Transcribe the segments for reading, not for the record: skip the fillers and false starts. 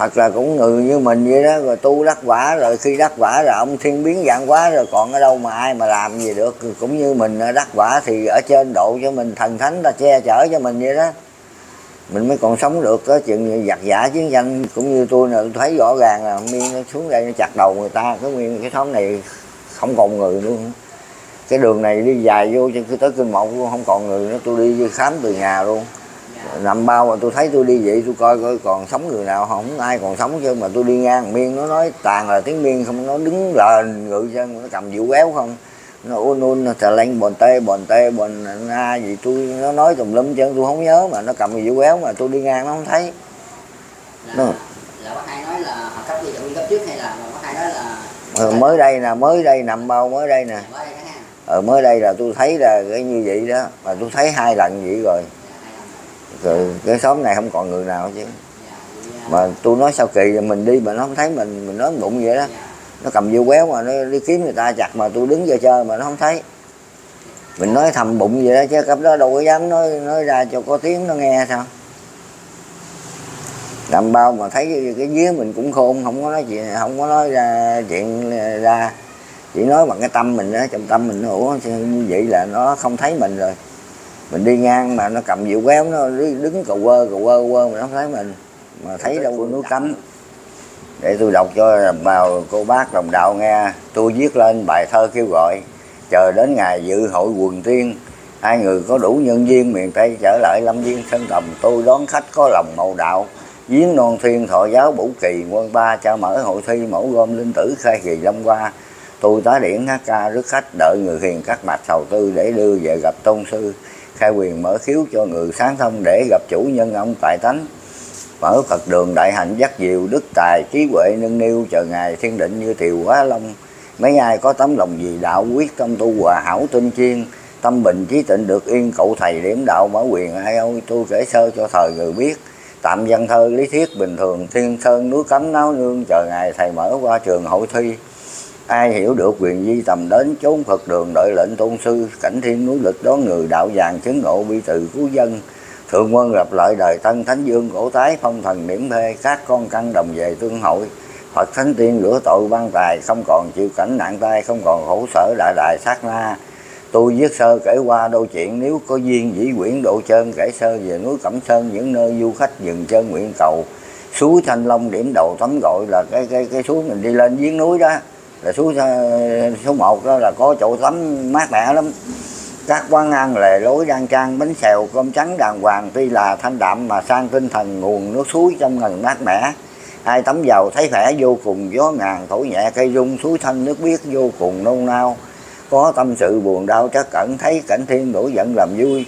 Hoặc là cũng người như mình vậy đó, rồi tu đắc quả, rồi khi đắc quả rồi ông thiên biến vạn hóa rồi, còn ở đâu mà ai mà làm gì được. Cũng như mình đắc quả thì ở trên độ cho mình, thần thánh ta che chở cho mình vậy đó, mình mới còn sống được. Có chuyện giặc giả chiến tranh cũng như tôi nè, tôi thấy rõ ràng là Miên nó xuống đây nó chặt đầu người ta, cái Miên cái xóm này không còn người luôn. Cái đường này đi dài vô cho tới Kinh Mộc luôn, không còn người nữa. Tôi đi khám từ nhà luôn, nằm bao mà tôi thấy tôi đi vậy, tôi coi coi còn sống người nào không, ai còn sống chứ. Mà tôi đi ngang Miên nó nói toàn là tiếng Miên không, nó đứng lên ngự chân, nó cầm dịu kéo không, nó un trà lanh bòn tê bòn na gì tôi, nó nói tùm lum chứ tôi không nhớ, mà nó cầm dịu kéo mà tôi đi ngang nó không thấy. Là bác hai nói là họ cấp đi cấp trước hay là bác hai nói là mới đây nè, mới đây nằm bao mới đây nè, mới đây là tôi thấy là cái như vậy đó, mà tôi thấy 2 lần vậy rồi. Rồi cái xóm này không còn người nào chứ. Mà tôi nói sao kỳ, mình đi mà nó không thấy mình nói bụng vậy đó. Nó cầm dao quéo mà nó đi kiếm người ta chặt, mà tôi đứng chơi mà nó không thấy. Mình nói thầm bụng vậy đó chứ cấp đó đâu có dám nói ra cho có tiếng nó nghe sao. Làm bao mà thấy cái vía mình cũng khôn, không có nói chuyện, không có nói ra chuyện ra, chỉ nói bằng cái tâm mình đó, trong tâm mình nó ủa như vậy là nó không thấy mình rồi. Mình đi ngang mà nó cầm dịu kéo, nó đứng cầu quơ mà nó không thấy mình, mà thấy đâu có núi Cấm. Để tôi đọc cho vào cô bác đồng đạo nghe. Tôi viết lên bài thơ kêu gọi chờ đến ngày dự hội quần tiên, hai người có đủ nhân duyên miền Tây trở lại Lâm Viên Sơn Tầm. Tôi đón khách có lòng màu đạo, viếng non thiên thọ giáo Bủ Kỳ quân ba, cho mở hội thi mẫu gom linh tử khai kỳ Lâm Qua. Tôi tá điển hát ca rước khách, đợi người hiền cắt mạch sầu tư để đưa về gặp tôn sư, khai quyền mở khiếu cho người sáng thông để gặp chủ nhân ông tại tánh. Mở Phật đường đại hạnh dắt diệu, đức tài trí huệ nâng niu, chờ ngày thiên định như tiều hóa long. Mấy ai có tấm lòng vì đạo, quyết tâm tu hòa hảo tinh chiên, tâm bình trí tịnh được yên, cậu thầy điểm đạo mở quyền ai ôi. Tôi kể sơ cho thời người biết, tạm văn thơ lý thuyết bình thường, Thiên Sơn núi Cấm náo nương, chờ ngày thầy mở qua trường hội thi. Ai hiểu được quyền di tầm đến, chốn Phật đường đợi lệnh tôn sư, cảnh thiên núi lịch đón người đạo vàng chứng ngộ bi từ cứu dân. Thượng quân gặp lại đời tân, thánh dương cổ tái phong thần niệm phê, các con căn đồng về tương hội. Phật thánh tiên rửa tội ban tài, không còn chịu cảnh nạn tai, không còn khổ sở đại đại sát na. Tôi viết sơ kể qua đôi chuyện, nếu có duyên dĩ quyển độ trơn, kể sơ về núi Cẩm Sơn, những nơi du khách dừng chân nguyện cầu. Suối Thanh Long điểm đầu tắm gọi là cái suối mình đi lên giếng núi đó, là suối số 1 đó, là có chỗ tắm mát mẻ lắm. Các quán ăn lề lối đang trang bánh xèo cơm trắng đàng hoàng, tuy là thanh đạm mà sang tinh thần, nguồn nước suối trong ngần mát mẻ. Ai tắm vào thấy khỏe vô cùng, gió ngàn thổi nhẹ cây rung, suối thanh nước biếc vô cùng nôn nao. Có tâm sự buồn đau trắc ẩn, thấy cảnh thiên nổi giận làm vui.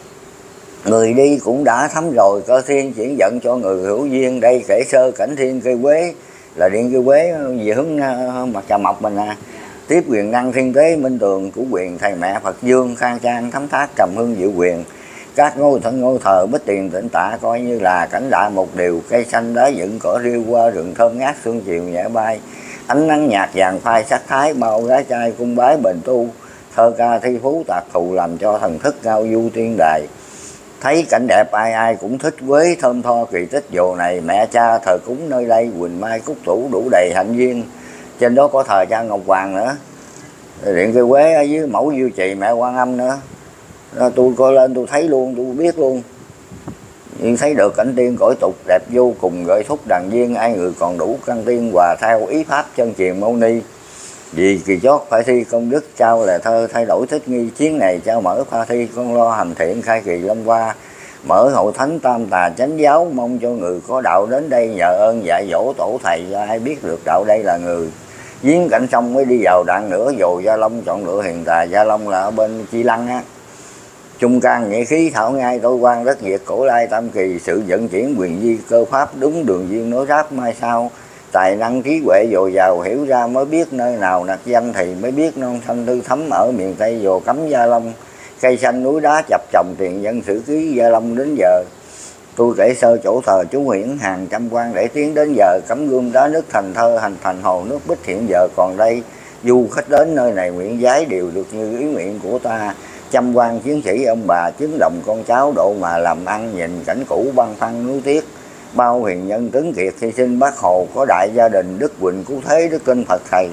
Người đi cũng đã thấm rồi, cơ thiên chuyển giận cho người hữu duyên. Đây kể sơ cảnh thiên cây quế, là điện cây quế về hướng mặt Trà Mộc mình nè. Tiếp quyền năng thiên tế minh tường của quyền thầy mẹ Phật Dương, khang trang thấm thác trầm hương diệu quyền. Các ngôi thờ bích tiền tịnh tạ, coi như là cảnh đại một điều. Cây xanh đá dựng cỏ riêu qua rừng thơm ngát, sương chiều nhẹ bay. Ánh nắng nhạt vàng phai sắc thái, bao gái trai cung bái bền tu. Thơ ca thi phú tạc thù, làm cho thần thức cao du tiên đài. Thấy cảnh đẹp ai ai cũng thích, quế thơm tho kỳ tích dồ này. Mẹ cha thờ cúng nơi đây, quỳnh mai cúc thủ đủ đầy hạnh duyên. Trên đó có thờ cha Ngọc Hoàng nữa, điện cây quế ở dưới mẫu Diêu Trì mẹ Quan Âm nữa. Tôi coi lên tôi thấy luôn, tôi biết luôn. Nhưng thấy được cảnh tiên cõi tục đẹp vô cùng, gợi thúc đàn viên. Ai người còn đủ căn tiên hòa theo ý pháp chân truyền mâu ni. Vì kỳ chót phải thi công đức, trao là thơ thay đổi thích nghi. Chiến này trao mở pha thi, con lo hành thiện khai kỳ Lâm Qua. Mở hội thánh tam tà chánh giáo, mong cho người có đạo đến đây nhờ ơn dạy dỗ tổ thầy. Cho ai biết được đạo đây là người. Giếng cảnh sông mới đi vào đạn nữa, dồi Gia Long chọn lựa hiền tài. Gia Long là ở bên Chi Lăng á. Trung can nghĩa khí thảo ngay, tối quan đất nhiệt cổ lai tam kỳ. Sự vận chuyển quyền di cơ pháp, đúng đường duyên nối ráp mai sau. Tài năng trí huệ dồi dào, hiểu ra mới biết nơi nào nặc danh, thì mới biết non xanh tư thấm ở miền Tây dồ Cấm Gia Long. Cây xanh núi đá chập chồng, tiền dân sử ký Gia Long đến giờ. Tôi kể sơ chỗ thờ chú Huyễn hàng trăm quan để tiến đến giờ. Cấm gươm đá nước thành thơ, hành thành hồ nước bích hiện giờ còn đây. Du khách đến nơi này nguyện giái đều được như ý nguyện của ta. Trăm quan chiến sĩ ông bà chứng đồng con cháu độ mà làm ăn, nhìn cảnh cũ băng phăng núi tiếc. bao hiền nhân tuấn kiệt hy sinh Bác Hồ, có đại gia đình Đức Quỳnh cứu thế Đức Kinh Phật Thầy.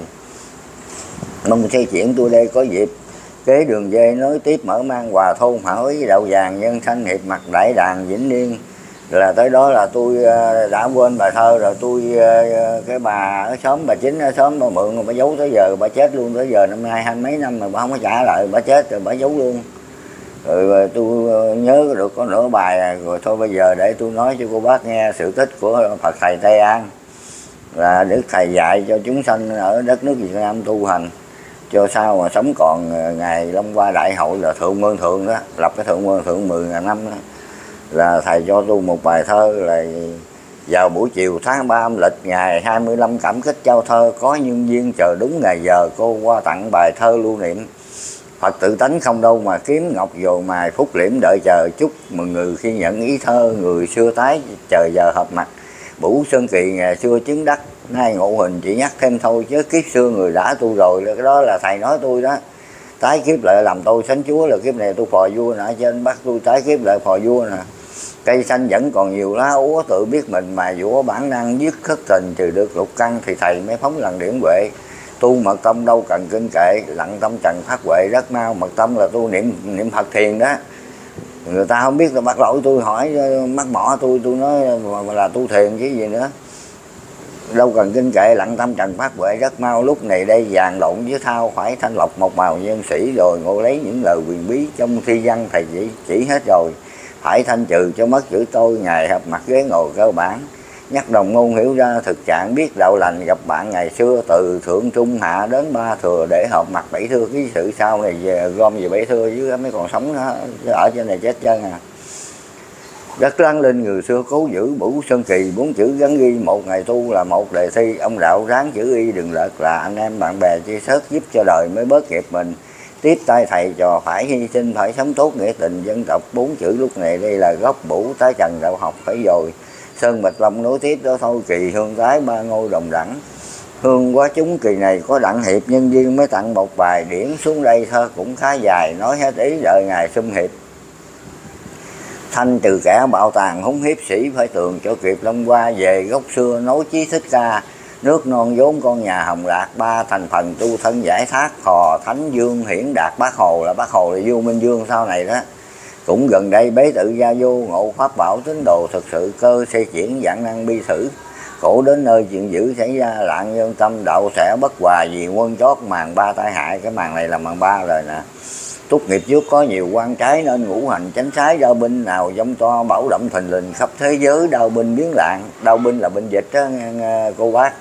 Mong xây chuyện tôi đây có dịp kế đường dây nối tiếp mở mang Hòa Thôn Hảo Ý Đậu Vàng Nhân Sanh Hiệp Mặt Đại Đàn Vĩnh Niên. Là tới đó là tôi đã quên bài thơ rồi. Tôi cái bà ở xóm, bà Chính ở xóm, bà mượn rồi bà giấu tới giờ, bà chết luôn. Tới giờ năm nay 20 mấy năm mà bà không có trả lại, bà chết rồi bà giấu luôn. Rồi tôi nhớ được có nửa bài rồi. Thôi bây giờ để tôi nói cho cô bác nghe sự tích của Phật Thầy Tây An. Là Đức Thầy dạy cho chúng sanh ở đất nước Việt Nam tu hành cho sao mà sống còn ngày Long Hoa Đại Hội là Thượng Mương Thượng đó, lập cái Thượng Mương Thượng 10.000 năm đó. Là thầy cho tôi một bài thơ là vào buổi chiều tháng 3 âm lịch ngày 25 cảm kích trao thơ, có nhân viên chờ đúng ngày giờ cô qua tặng bài thơ lưu niệm. Phật tự tánh không đâu mà kiếm, ngọc dồ mài phúc liễm đợi chờ, chúc mừng người khi nhận ý thơ, người xưa tái chờ giờ hợp mặt. Bủ Sơn Kỳ ngày xưa chứng đắc, nay ngộ hình chỉ nhắc thêm thôi, chứ kiếp xưa người đã tu rồi. Cái đó là thầy nói tôi đó. Tái kiếp lại làm tôi sánh chúa, là kiếp này tôi phò vua nè, trên bắt tôi tái kiếp lại phò vua nè. Cây xanh vẫn còn nhiều lá úa, tự biết mình mà vũa bản năng dứt khất tình, trừ được lục căn thì thầy mới phóng lần điểm huệ. Tu mật tâm đâu cần kinh kệ, lặng tâm trần phát huệ rất mau. Mật tâm là tu niệm Phật thiền đó. Người ta không biết là bắt lỗi tôi hỏi mắc mỏ tôi nói là tu thiền chứ gì nữa. Đâu cần kinh kệ, lặng tâm trần phát huệ rất mau. Lúc này đây vàng lộn với thao, phải thanh lọc một màu nhân sĩ, rồi ngộ lấy những lời quyền bí trong thi văn thầy chỉ hết rồi. Phải thanh trừ cho mất chữ tôi, ngày hợp mặt ghế ngồi cơ bản. Nhắc đồng ngôn hiểu ra thực trạng, biết đạo lành gặp bạn ngày xưa, từ thượng trung hạ đến ba thừa để hợp mặt bảy thưa. Cái sự sau này về gom về bảy thưa chứ mới còn sống đó, chứ ở trên này chết chân à. Rất lắng linh người xưa cố giữ, Bủ Sơn Kỳ 4 chữ gắn ghi, một ngày tu là một đề thi. Ông đạo ráng chữ y đừng lệch, là anh em bạn bè chia sớt, giúp cho đời mới bớt nghiệp mình. Tiếp tay thầy trò phải hy sinh, phải sống tốt nghĩa tình dân tộc. 4 chữ lúc này đây là gốc Bủ tái trần đạo học phải rồi. Sơn Bạch Long nối tiếp đó thôi, kỳ hương tái ba ngôi đồng đẳng. Hương quá chúng kỳ này có đặng hiệp, nhân viên mới tặng một bài điển xuống đây thơ cũng khá dài, nói hết ý đợi ngày xung hiệp. Thanh từ kẻ bạo tàn húng hiếp sĩ, phải tường cho kịp Long Hoa về gốc xưa nối chí thích ca. Nước non vốn con nhà Hồng Lạc, ba thành phần tu thân giải thác, Hò Thánh Dương hiển đạt. Bác Hồ là vua Minh Vương sau này đó. Cũng gần đây bế tự gia vô, ngộ pháp bảo tín đồ thực sự, cơ xây chuyển dạng năng bi thử. Khổ đến nơi chuyện dữ xảy ra, lạng nhân tâm đạo sẽ bất hòa, vì quân chót màn ba tai hại. Cái màn này là màn ba rồi nè. Tốt nghiệp trước có nhiều quan trái, nên ngũ hành tránh trái, đao binh nào giống to bảo động thình lình khắp thế giới. Đao binh biến lạng, đao binh là bệnh dịch đó cô bác,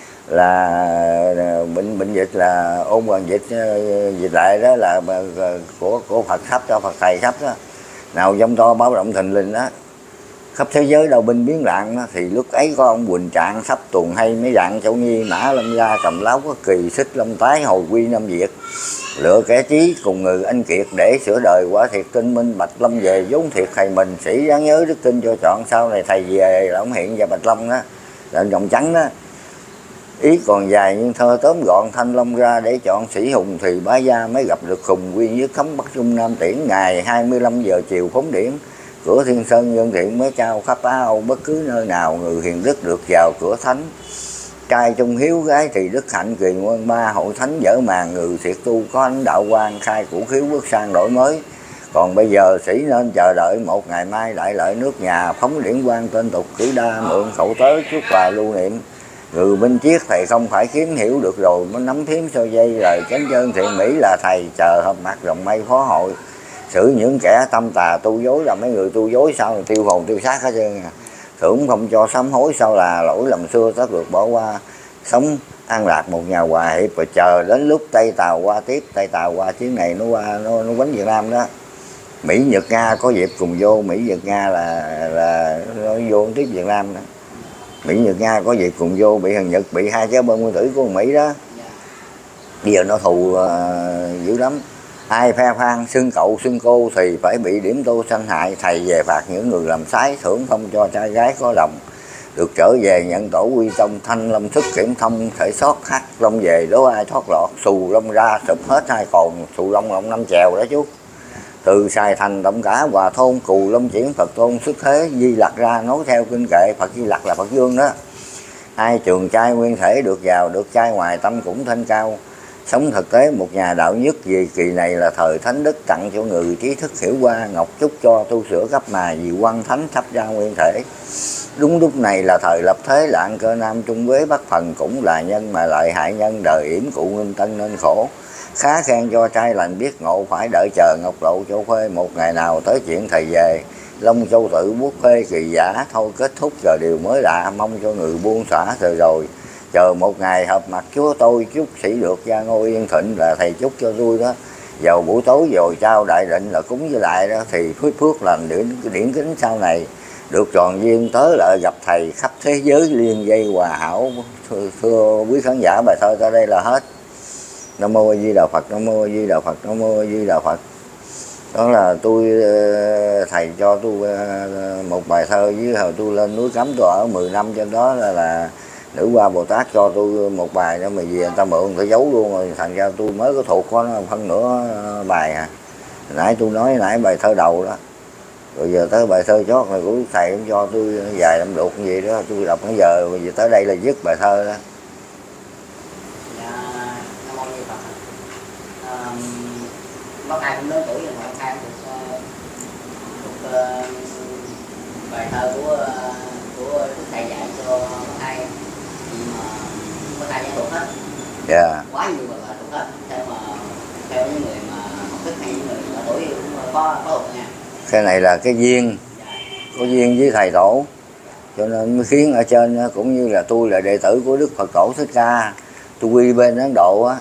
là bệnh dịch là ôn hoàng dịch, dịch lại đó là của Phật sắp cho Phật thầy sắp đó. Nào giống to báo động thình lình đó, khắp thế giới đao binh biến lạng đó. Thì lúc ấy có ông Quỳnh Trạng sắp tuần hay mấy đạn Châu Nhi, Mã Lâm Gia cầm láo có kỳ, xích Long Tái hồi quy Nam Việt. Lựa kẻ trí cùng người anh kiệt để sửa đời, quả thiệt tinh minh. Bạch Long về vốn thiệt thầy mình, sĩ đáng nhớ đức tin cho chọn. Sau này thầy về là ông hiện và Bạch Long đó, là dòng trắng đó. Ý còn dài nhưng thơ tóm gọn, Thanh Long ra để chọn sĩ hùng, thì Bá Gia mới gặp được khùng. Quy nhất khấm Bắc Trung Nam tiễn, ngày 25 giờ chiều phóng điển. Cửa Thiên Sơn nhân thiện mới trao khắp Á Âu, bất cứ nơi nào người hiền đức được vào cửa thánh. Trai trung hiếu, gái thì đức hạnh, kỳ nguyên ba hội thánh dở màn. Người thiệt tu có ánh đạo quan, khai củ khiếu bước sang đổi mới. Còn bây giờ sĩ nên chờ đợi một ngày mai đại lợi nước nhà, phóng điển quan tên tục cử đa, mượn khẩu tới chúc quà lưu niệm. Người binh chiết thầy không phải kiếm hiểu được rồi, mới nắm thím sơ dây lời chánh chân thiện mỹ, là thầy chờ hợp mặt rồng mây phó hội. Xử những kẻ tâm tà tu dối, là mấy người tu dối sau này tiêu hồn tiêu xác hết trơn à. Thưởng không cho sám hối, sau là lỗi lầm xưa tất được bỏ qua. Sống an lạc một nhà hòa hiệp, và chờ đến lúc Tây Tàu qua tiếp. Tây Tàu qua chuyến này nó qua nó quánh Việt Nam đó. Mỹ Nhật Nga có dịp cùng vô. Mỹ Nhật Nga là nó vô tiếp Việt Nam đó. Mỹ Nhật Nga có dịp cùng vô, bị thằng Nhật bị hai trái bom nguyên tử của Mỹ đó. Bây giờ nó thù dữ lắm. Ai phe phan xưng cậu xưng cô thì phải bị điểm tô sanh hại. Thầy về phạt những người làm sái, thưởng không cho trai gái có lòng. Được trở về nhận tổ quy tông, Thanh Long thức kiểm thông, thể sót hắc long về đố ai thoát lọt. Xù long ra sụp hết hai cồn, xù long là ông Năm Chèo đó chú. từ Sài Thành Động Cả Hòa Thôn Cù Long Chuyển Phật Tôn xuất thế Di Lặc ra, nối theo kinh kệ Phật Di Lặc là Phật Dương đó. Hai trường trai nguyên thể được vào, được trai ngoài tâm cũng thanh cao, sống thực tế một nhà đạo nhất. Vì kỳ này là thời thánh đức, tặng cho người trí thức hiểu qua, ngọc chúc cho tu sửa cấp mà vì quan thánh sắp ra nguyên thể. Đúng lúc này là thời lập thế, lạng cơ nam trung quế bắc phần, cũng là nhân mà lợi hại nhân, đời yểm cụ ngưng tân nên khổ. Khá khen cho trai lành biết ngộ, phải đợi chờ ngọc lộ châu phê, một ngày nào tới chuyện thầy về. Long châu tự bút phê kỳ giả, thôi kết thúc giờ điều mới lạ, mong cho người buông xả rồi. Chờ một ngày hợp mặt Chúa tôi, chúc sĩ được gia ngôi yên thịnh, là thầy chúc cho tôi đó. Vào buổi tối rồi trao đại định là cúng với lại đó, thì phước lành điển kính sau này. Được tròn duyên tới lại gặp thầy, khắp thế giới liên dây hòa hảo. Thưa quý khán giả, bài thơ tới đây là hết. Nam mô A Di Đà Phật, Nam mô A Di Đà Phật, Nam mô A Di Đà Phật. Đó là tôi, thầy cho tôi một bài thơ với hồi tôi lên núi Cấm tôi ở 10 năm, trên đó là Nữ Hoa Bồ Tát cho tôi một bài đó mà vì người ta mượn, người ta giấu luôn rồi, thành ra tôi mới có thuộc có phân nửa bài à. Nãy tôi nói nãy bài thơ đầu đó, rồi giờ tới bài thơ chót này của thầy cũng cho tôi vài năm lục gì đó, tôi đọc nãy giờ, rồi giờ tới đây là dứt bài thơ đó. Nam mô Di Phật. Bác Hai cũng lớn tuổi rồi mà bác Hai thuộc bài thơ của Đức Thầy dạy cho bác Hai, thì mà bác Hai vẫn thuộc hết. Dạ. Quá nhiều bài thuộc hết, theo những người mà học thức hay những người mà tuổi cũng có thuộc nha. Cái này là cái duyên, có duyên với thầy tổ, cho nên mới khiến ở trên cũng như là tôi là đệ tử của Đức Phật Tổ Thích Ca, tôi quy bên Ấn Độ á.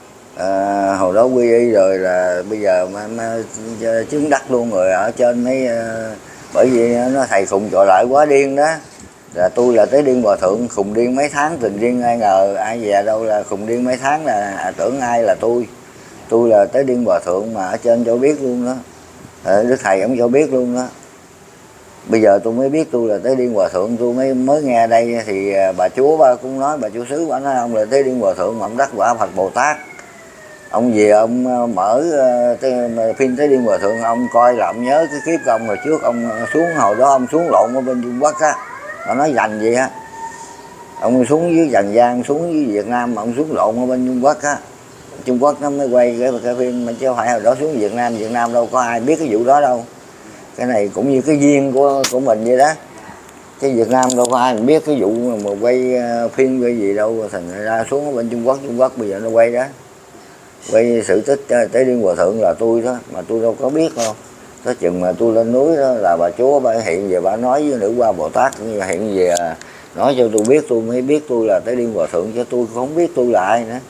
Hồi đó quy y rồi là bây giờ mà chứng đắc luôn rồi ở trên mấy, bởi vì nó thầy khùng trọ lại quá điên đó, là tôi là tới điên hòa thượng, khùng điên mấy tháng tình điên ai ngờ, ai về đâu là khùng điên mấy tháng là tưởng ai là tôi là tới điên hòa thượng mà ở trên cho biết luôn đó. Đức thầy cũng cho biết luôn đó. Bây giờ tôi mới biết tôi là tới điên hòa thượng, tôi mới nghe đây thì bà chúa ba cũng nói, bà chúa xứ bà nói ông là tới điên hòa thượng mà ông đắc quả Phật Bồ Tát. Ông về ông mở phim tới điên hòa thượng, ông coi là ông nhớ cái kiếp của ông hồi trước, ông xuống hồi đó ông xuống lộn ở bên Trung Quốc á, bà nói dành vậy á, ông xuống dưới Trần Giang, xuống dưới Việt Nam mà ông xuống lộn ở bên Trung Quốc á. Trung Quốc nó mới quay cái phim, mà chứ không phải hồi đó xuống Việt Nam đâu có ai biết cái vụ đó đâu. Cái này cũng như cái duyên của mình vậy đó, cái Việt Nam đâu có ai biết cái vụ mà quay phim cái gì đâu, thành ra xuống ở bên Trung Quốc bây giờ nó quay đó, quay sự tích tới điên hòa thượng là tôi đó, mà tôi đâu có biết đâu. Tới chừng mà tôi lên núi đó là bà chúa bà hiện về bà nói với Nữ Hoa Bồ Tát, như hiện về nói cho tôi biết, tôi mới biết tôi là tới điên hòa thượng, chứ tôi không biết tôi là ai nữa.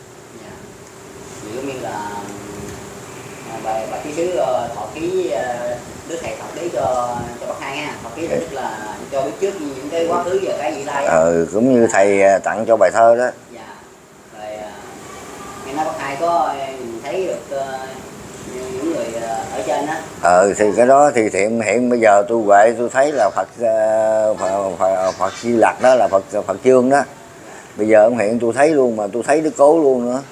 Ví dụ như là bà ký sứ thọ ký, Đức Thầy thọ ký cho bác Hai ha, thọ ký tức là cho biết trước những cái quá khứ và cái vị lai. Cũng như thầy tặng cho bài thơ đó. Dạ. Rồi nghe nói bác Hai có nhìn thấy được những người ở trên đó. Thì cái đó thì hiện bây giờ tôi về tôi thấy là Phật Di Lặc đó là Phật Dương đó. Bây giờ ông hiện tôi thấy luôn, mà tôi thấy Đức Cố luôn nữa.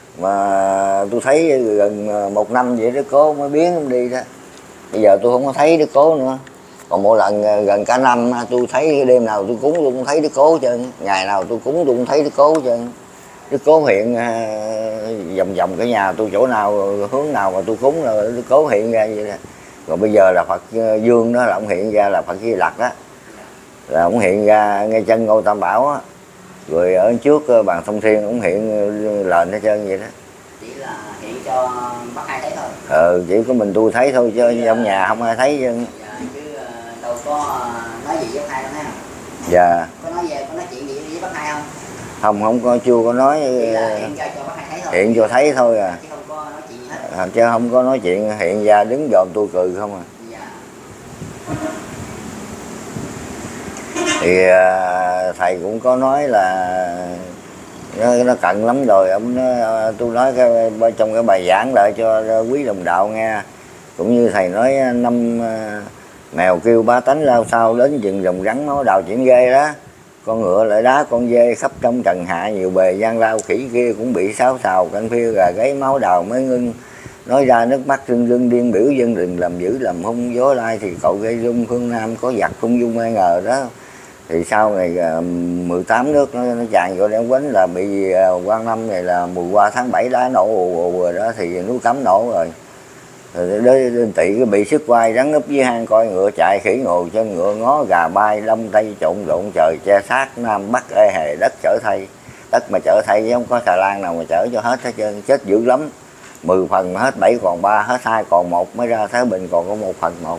Mà tôi thấy gần 1 năm vậy Đức Cố mới biến ông đi đó. Bây giờ tôi không có thấy Đức Cố nữa. Còn mỗi lần gần cả năm tôi thấy đêm nào tôi cúng tôi cũng thấy Đức Cố trơn, ngày nào tôi cúng tôi cũng thấy Đức Cố trơn. Đức Cố hiện vòng cái nhà tôi, chỗ nào hướng nào mà tôi cúng là Đức Cố hiện ra vậy đó. Còn bây giờ là Phật Dương đó là ông hiện ra là Phật Di Lặc đó, là ông hiện ra ngay chân ngôi Tam Bảo á. Rồi ở trước bàn Thông Thiên cũng hiện lên hết trơn vậy đó. Chỉ là hiện cho bác Hai thấy thôi. Chỉ có mình tôi thấy thôi, chứ trong nhà không ai thấy chứ. Dạ, chứ đâu có nói gì với bác Hai đâu ha. Dạ. Có nói chuyện gì với bác Hai không? Không có, chưa có nói. Chỉ là hiện cho bác Hai thấy thôi. Hiện cho thấy thôi à. Chứ không có nói chuyện gì hết. Chứ không có nói chuyện, hiện ra đứng dòm tôi cười không à. Dạ. Thì thầy cũng có nói là nó cận lắm rồi, tôi nói trong cái bài giảng lại cho quý đồng đạo nghe, cũng như thầy nói năm mèo kêu ba tánh lao sao đến rừng rồng rắn máu đào chuyển ghê đó, con ngựa lại đá con dê khắp trong trần hạ nhiều bề gian lao, khỉ kia cũng bị sáo xào canh phia gà gáy máu đào mới ngưng, nói ra nước mắt rưng rưng điên biểu dân đừng làm dữ làm hung gió lai thì cậu gây rung phương Nam có giặc không dung ai ngờ đó. Thì sau ngày 18 nước nó tràn vô đen quánh là bị Quang Lâm này là mùa qua tháng 7 đá nổ ù rồi đó thì núi Cấm nổ rồi. Rồi đến Tỵ cái bị sức quay rắn núp với hang coi ngựa chạy khỉ ngồi trên ngựa ngó gà bay đông tây trộn rộn trời che sát nam bắc ê hề đất chở thay. Đất mà chở thay chứ không có xà lan nào mà chở cho hết hết trơn, chết dữ lắm. 10 phần hết 7 còn 3, hết 2 còn 1 mới ra Thái Bình còn có 1 phần 1.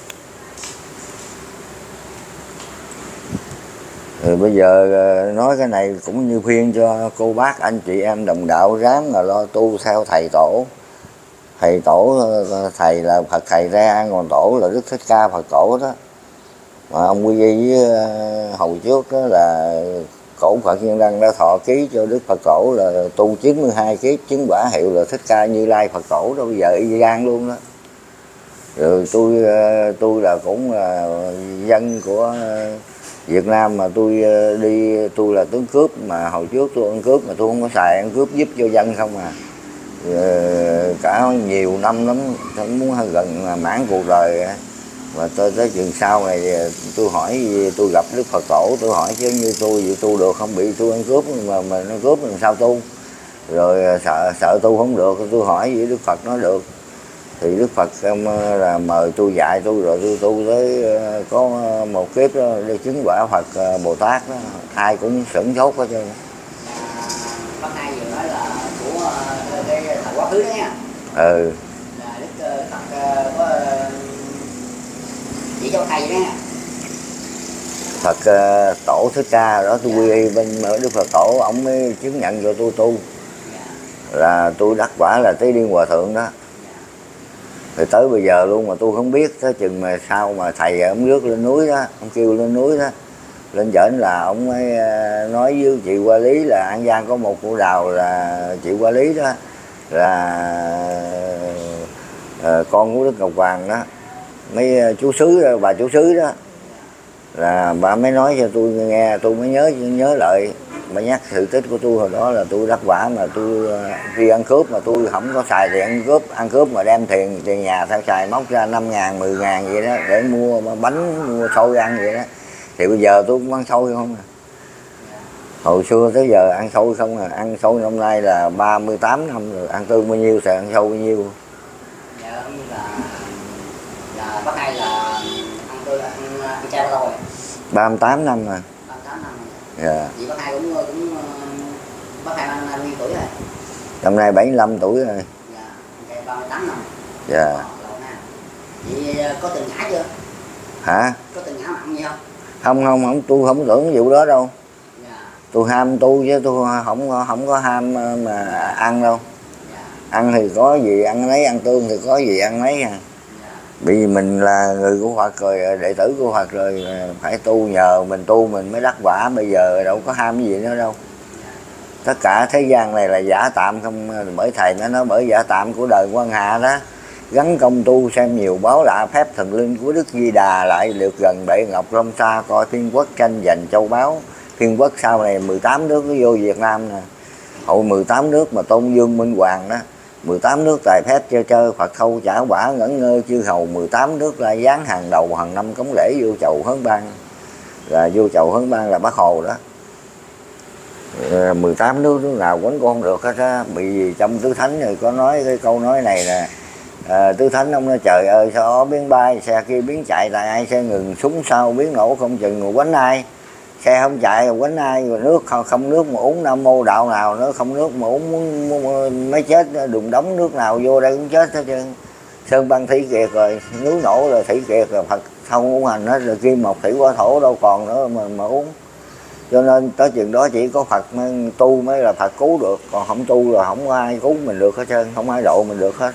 Rồi bây giờ nói cái này cũng như khuyên cho cô bác anh chị em đồng đạo ráng là lo tu theo thầy tổ. Thầy tổ, thầy là Phật thầy ra, còn tổ là Đức Thích Ca Phật tổ đó. Mà ông Quy Di với hồi trước đó là cổ Phật Nhân Đăng đã thọ ký cho Đức Phật tổ là tu 92 kiếp chứng quả hiệu là Thích Ca Như Lai Phật tổ đó, bây giờ y gan luôn đó. Rồi tôi là cũng là dân của Việt Nam mà tôi tôi là tướng cướp mà hồi trước tôi ăn cướp mà tôi không có xài ăn cướp giúp cho dân không à. Cả nhiều năm lắm, tôi muốn gần mãn cuộc đời. Và tôi tới chừng sau này tôi hỏi tôi gặp Đức Phật tổ tôi hỏi chứ như tôi vậy tu được không, bị tôi ăn cướp mà nó cướp làm sao tu. Rồi sợ tu không được tôi hỏi với Đức Phật nói được. Thì Đức Phật là mời tôi dạy tôi rồi tôi tu tới có một kiếp đó để chứng quả Phật Bồ Tát đó. Ai cũng sửng sốt hết trơn. Bác hai vừa nói là của cái thời quá khứ đó nha. Ừ. Là Đức Phật có chỉ cho thầy đó nha. Phật tổ Thích Ca đó tôi quy y bên Đức Phật tổ ông mới chứng nhận cho tôi tu. Là tôi đắc quả là Tế Điên Hòa Thượng đó. Thì tới bây giờ luôn mà tôi không biết, tới chừng mà sau mà thầy ông rước lên núi đó, ông kêu lên núi đó, lên trển là ông mới nói với chị Qua Lý là An Giang có một cô đào là chị Qua Lý đó là con của Đức Ngọc Hoàng đó, mấy chú xứ bà chú xứ đó, là bà mới nói cho tôi nghe, tôi mới nhớ lại. Bà nhắc sự tích của tôi hồi đó là tôi đắc quả mà tôi đi ăn cướp mà tôi không có xài tiền ăn cướp mà đem tiền nhà theo xài móc ra 5.000, 10.000 vậy đó để mua bánh, mua xôi ăn vậy đó. Thì bây giờ tôi cũng ăn xôi không à. Hồi xưa tới giờ ăn xôi không à, ăn xôi năm nay là 38 năm rồi, ăn tương bao nhiêu sẽ ăn xôi bao nhiêu. Dạ như là bác hai là ăn chay bao lâu rồi? 38 năm rồi. 38 năm. Dạ. Vậy bác hai cũng bác hai bao nhiêu tuổi rồi? Năm nay 75 tuổi rồi. Dạ, okay, 38 năm. Dạ. Lâu ha. Vậy có từng ngã chưa? Hả? Có từng ngã mặn gì không? Không, tôi không tưởng vụ đó đâu. Dạ. Tôi ham tu chứ tôi không có ham mà ăn đâu. Dạ. Ăn thì có gì ăn nấy, ăn tương thì có gì ăn nấy à. Dạ. Vì mình là người của Phật rồi, đệ tử của Phật rồi, phải tu, nhờ mình tu mình mới đắc quả, bây giờ đâu có ham gì nữa đâu. Tất cả thế gian này là giả tạm không, bởi thầy nó nói bởi giả tạm của đời Quan Hạ đó. Gắn công tu xem nhiều báo lạ phép thần linh của Đức Di Đà, lại được gần bệ ngọc Long Sa coi Thiên Quốc tranh giành châu báu. Thiên Quốc sau này 18 nước nó vô Việt Nam nè. Hội 18 nước mà tôn Dương Minh Hoàng đó, 18 nước tài phép chơi Phật khâu trả quả ngẩn ngơ chư hầu, 18 nước la giáng hàng đầu hàng năm cống lễ vô chầu Hớn Bang. Là vô chầu Hớn Bang là Bác Hồ đó. 18 nước nào quánh con được hết á. Bị trong Tứ Thánh rồi có nói cái câu nói này nè, Tứ Thánh ông nói trời ơi sao ó biến bay, xe kia biến chạy tại ai, xe ngừng súng sau biến nổ không chừng rồi quánh ai, xe không chạy rồi quánh ai, rồi nước không nước mà uống Nam Mô đạo nào nữa, không nước mà uống mới chết, đùng đóng nước nào vô đây cũng chết hết trơn. Sơn Băng Thủy Kiệt rồi, núi nổ rồi Thủy Kiệt rồi, Phật không uống hành hết rồi, Kim Mộc Thủy Hỏa Thổ đâu còn nữa mà uống. Cho nên tới chừng đó chỉ có Phật tu mới là Phật cứu được, còn không tu là không có ai cứu mình được hết trơn, không ai độ mình được hết.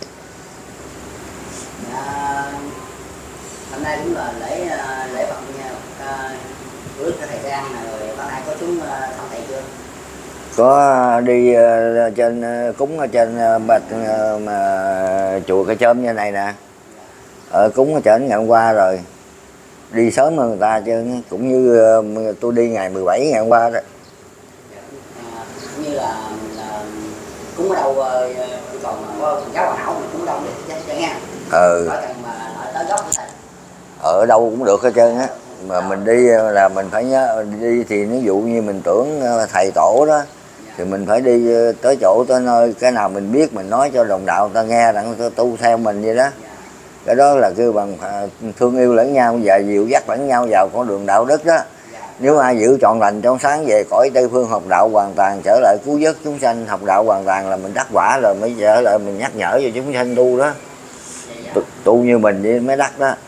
Hôm nay cũng là lễ Phật nha, rước thầy Giang rồi bác hai có xuống thăm thầy chưa? Có đi trên cúng ở trên bạch mà chùa Cây Chôm như này nè, cúng ở trển ngày hôm qua rồi, đi sớm hơn người ta chứ, cũng như tôi đi ngày 17 ngày hôm qua đó. Cũng như là cúng ở đâu còn có giáo hòa hảo mình cúng đâu được hết trơn nha. Ừ. Khỏi cần mà tới gốc của thầy. Ở đâu cũng được hết trơn á, mà mình đi là mình phải nhớ đi, thì ví dụ như mình tưởng thầy tổ đó thì mình phải đi tới chỗ tới nơi, cái nào mình biết mình nói cho đồng đạo ta nghe đặng ta tu theo mình vậy đó. Cái đó là kêu bằng thương yêu lẫn nhau và dìu dắt lẫn nhau vào con đường đạo đức đó. Nếu ai giữ trọn lành trong sáng về cõi Tây Phương học đạo hoàn toàn, trở lại cứu vớt chúng sanh học đạo hoàn toàn là mình đắc quả rồi, mới trở lại mình nhắc nhở cho chúng sanh tu đó. Tu như mình đi mới đắc đó.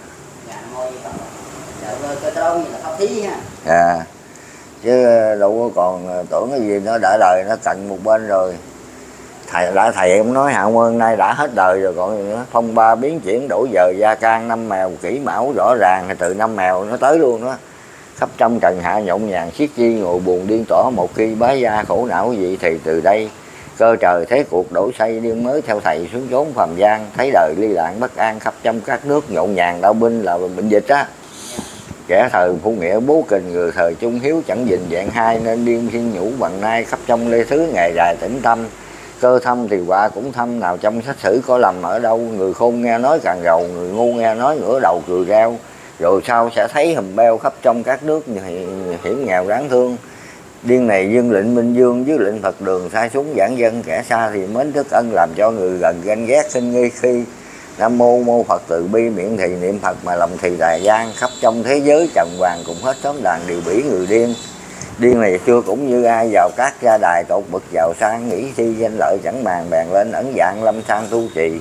Cái đó như là pháp thí ha. À, chứ đâu có còn tưởng cái gì nó đã đời nó cận một bên rồi. Thầy cũng nói Hạ Quân nay đã hết đời rồi còn gì nữa. Phong ba biến chuyển đổi giờ gia can năm mèo kỹ mão rõ ràng, thì từ năm mèo nó tới luôn đó. Khắp trong trần hạ nhộn nhàng siết chi ngồi buồn điên tỏ, một khi bá gia khổ não gì thì từ đây cơ trời thế cuộc đổi xây, điên mới theo thầy xuống chốn phàm gian, thấy đời ly lạng bất an, khắp trong các nước nhộn nhàng đau binh là bệnh dịch á. Kẻ thời phu nghĩa bố kình, người thời trung hiếu chẳng dình dạng hai, nên điên thiên nhũ bằng nay, khắp trong lê thứ ngày dài tĩnh tâm. Cơ thâm thì họa cũng thâm, nào trong sách sử có lầm ở đâu, người khôn nghe nói càng gầu, người ngu nghe nói ngửa đầu cười reo. Rồi sau sẽ thấy hùm beo khắp trong các nước hiểm nghèo đáng thương. Điên này dương lệnh Minh Dương, dưới lệnh Phật đường sai súng giảng dân, kẻ xa thì mến thức ân, làm cho người gần ganh ghét khinh nghi khi. Nam mô mô Phật từ bi, miệng thì niệm Phật mà lòng thì đà gian, khắp trong thế giới trần hoàng cùng hết xóm đàn đều bỉ người điên. Điên này xưa cũng như ai vào các gia đài, tột bực giàu sang, nghĩ thi danh lợi chẳng màng, bèn lên ẩn dạng lâm sang tu trì.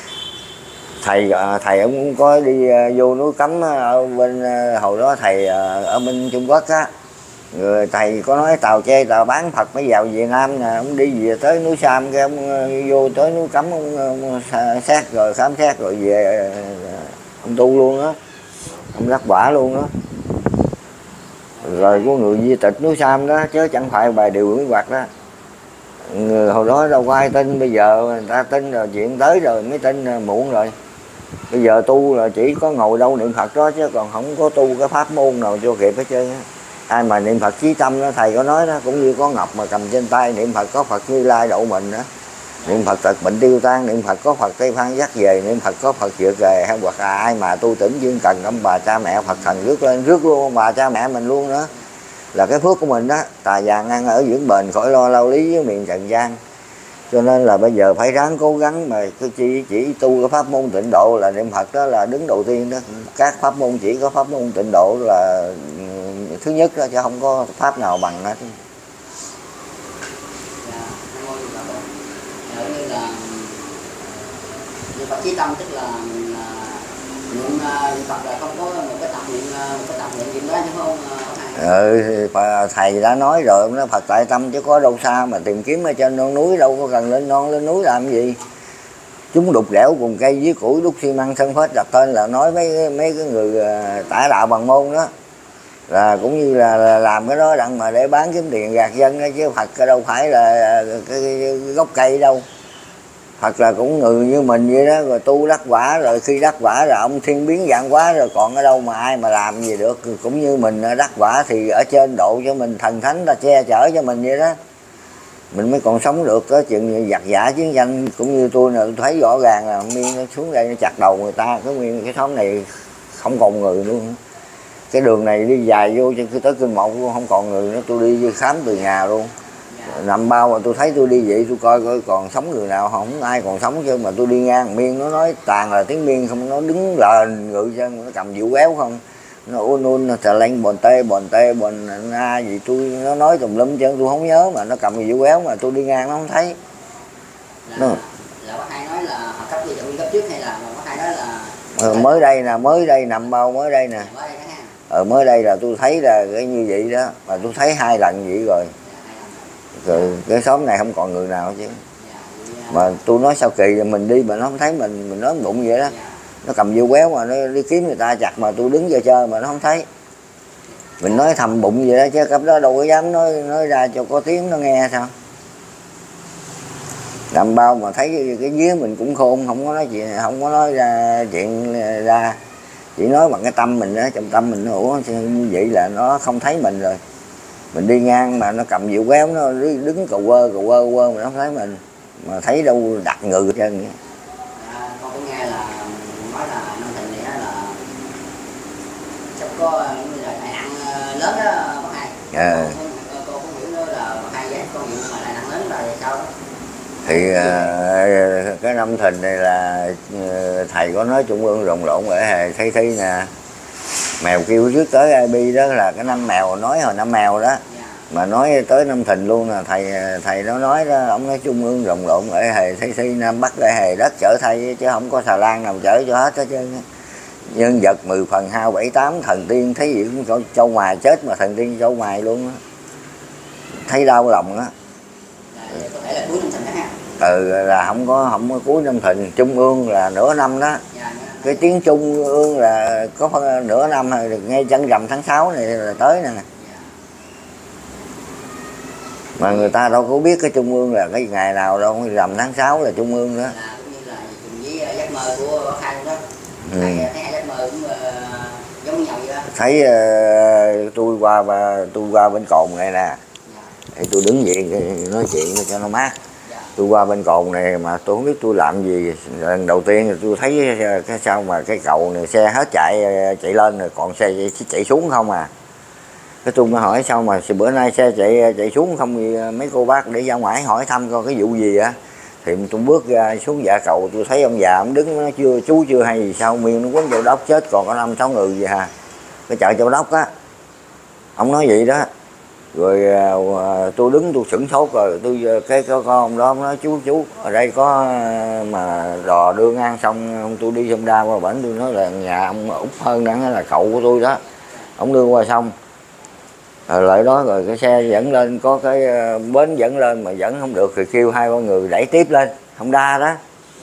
Thầy ông cũng có đi vô núi Cấm ở bên hồi đó thầy ở bên Trung Quốc á, người thầy có nói tàu che tàu bán Phật mới vào Việt Nam nè, ông đi về tới núi Sam, cái ông vô tới núi Cấm, ông xét rồi khám xét rồi về ông tu luôn á, ông đắc quả luôn đó. Rồi có người di tịch núi Sam đó chứ chẳng phải bài điều quy hoạch đó. Người hồi đó đâu có ai tin, bây giờ người ta tin rồi, chuyện tới rồi mới tin, muộn rồi. Bây giờ tu là chỉ có ngồi đâu niệm Phật đó, chứ còn không có tu cái pháp môn nào cho kịp hết trơn á. Ai mà niệm Phật chí tâm đó, thầy có nói đó, cũng như có ngọc mà cầm trên tay niệm Phật có Phật Như Lai độ mình đó. Niệm Phật tật bệnh tiêu tan, niệm Phật có Phật Tây Phan dắt về, niệm Phật có Phật vượt về, hay hoặc là ai mà tu tỉnh duyên cần ông bà cha mẹ Phật thần rước lên, rước luôn ông bà cha mẹ mình luôn đó. Là cái phước của mình đó, tà vàng ăn ở dưỡng bền, khỏi lo lao lý với miền trần gian. Cho nên là bây giờ phải ráng cố gắng, mà chỉ tu cái pháp môn tịnh độ là niệm Phật đó là đứng đầu tiên đó. Các pháp môn chỉ có pháp môn tịnh độ là thứ nhất đó, chứ không có pháp nào bằng hết. Niệm Phật chí tâm tức là niệm Phật là không có một cái tập niệm gì đó chứ không? Thầy đã nói rồi, nó Phật tại tâm chứ có đâu xa mà tìm kiếm ở trên non núi, đâu có cần lên non lên núi làm gì. Chúng đục đẽo cùng cây với củi đúc xi măng sân phết đặt tên là nói mấy cái người tả đạo bằng môn đó, là cũng như là làm cái đó đặng mà để bán kiếm tiền gạt dân đó, chứ Phật đâu phải là cái gốc cây đâu. Phật là cũng người như mình vậy đó, rồi tu đắc quả, rồi khi đắc quả là ông thiên biến dạng hóa rồi, còn ở đâu mà ai mà làm gì được. Cũng như mình đắc quả thì ở trên độ cho mình thần thánh ta che chở cho mình vậy đó, mình mới còn sống được. Có chuyện giặc giả chiến tranh cũng như tôi nè, tôi thấy rõ ràng là Miên nó xuống đây nó chặt đầu người ta, cái Miên cái xóm này không còn người luôn. Cái đường này đi dài vô cho tới Kinh Mộc luôn, không còn người nữa. Tôi đi khám từ nhà luôn, nằm bao mà tôi thấy tôi đi vậy tôi coi còn sống người nào, không ai còn sống chứ. Mà tôi đi ngang Miên nó nói toàn là tiếng Miên không, nó đứng lên ngự chân, nó cầm dịu éo không, nó un trà lanh bòn tê bòn a gì tôi, nó nói tùm lum chứ tôi không nhớ, mà nó cầm dịu éo mà tôi đi ngang nó không thấy. Là bác hai nói là họ cấp gì cấp trước hay là bác hai nói là mới đây nằm bao mới đây nè. Mới đây là tôi thấy là cái như vậy đó, mà tôi thấy 2 lần vậy rồi. Rồi cái xóm này không còn người nào chứ. Mà tôi nói sao kỳ mình đi mà nó không thấy mình nói bụng vậy đó. Nó cầm dưa quéo mà nó đi kiếm người ta chặt, mà tôi đứng chơi mà nó không thấy. Mình nói thầm bụng vậy đó, chứ cặp đó đâu có dám nói ra cho có tiếng nó nghe sao. Làm bao mà thấy cái vía mình cũng khôn, không có nói chuyện, không có nói ra chuyện ra, chỉ nói bằng cái tâm mình đó, trong tâm mình nó ủa như vậy là nó không thấy mình rồi. Mình đi ngang mà nó cầm dịu quéo, nó đứng cầu quơ mà nó không thấy mình. mà thấy đâu đặt người hết trơn. Con có nghe là nói là Nam Thịnh này là sắp có những lời đại ăn lớn đó bác Hai. Cô không hiểu nữa là bác Hai dạy con những lời đại ăn lớn là sao đó. Thì cái Nam Thịnh này là thầy có nói Trung ương rồng lộn ở Hề thấy nè, mèo kêu trước tới IP đó là cái năm mèo nói hồi năm mèo đó. Mà nói tới Nam Thịnh luôn là thầy nó nói đó, ông nói Trung ương rồng lộn ở Hề thấy Nam Bắc ở Hề đất chở thay, chứ không có xà lan nào chở cho hết trơn. Nhân vật 10 phần hao 78 thần tiên thấy gì cũng châu ngoài chết mà thần tiên châu ngoài luôn á, thấy đau lòng á. Có thể là cuối Nam Thịnh đó ha. Là không có cuối Nam Thịnh, Trung ương là nửa năm đó. Cái tiếng Trung ương là có nửa năm rồi, được ngay chân rằm tháng 6 này là tới nè. Mà người ta đâu có biết cái Trung ương là cái ngày nào đâu, rằm tháng 6 là Trung ương đó. Cũng như là với giấc mơ của Khanh đó. Thấy giấc mơ cũng giống nhau vậy đó. Thấy tôi qua bên cồn này nè. Thì tôi đứng vậy nói chuyện cho nó mát. Tôi qua bên cồn này mà tôi không biết tôi làm gì. Lần đầu tiên thì tôi thấy cái sao mà cái cầu này xe hết chạy lên rồi, còn xe chạy xuống không à. Cái tôi mới hỏi sao mà bữa nay xe chạy xuống không, thì mấy cô bác để ra ngoài hỏi thăm coi cái vụ gì á. Thì tôi bước ra xuống dạ cầu tôi thấy ông già ông đứng, nó chú chưa hay gì sao miệng nó quấn Châu Đốc chết còn có 5-6 người vậy hà. Cái chợ Châu Đốc á, ông nói vậy đó. Rồi tôi đứng tôi sửng sốt rồi cái con đó ông nói chú ở đây có mà đò đưa ngang xong tôi đi sông Đa qua bển, tôi nói là nhà ông Út Hơn đó là cậu của tôi đó, ông đưa qua sông. Rồi lại đó rồi cái xe dẫn lên, có cái bến dẫn lên mà dẫn không được thì kêu 2-3 người đẩy tiếp lên không đa đó.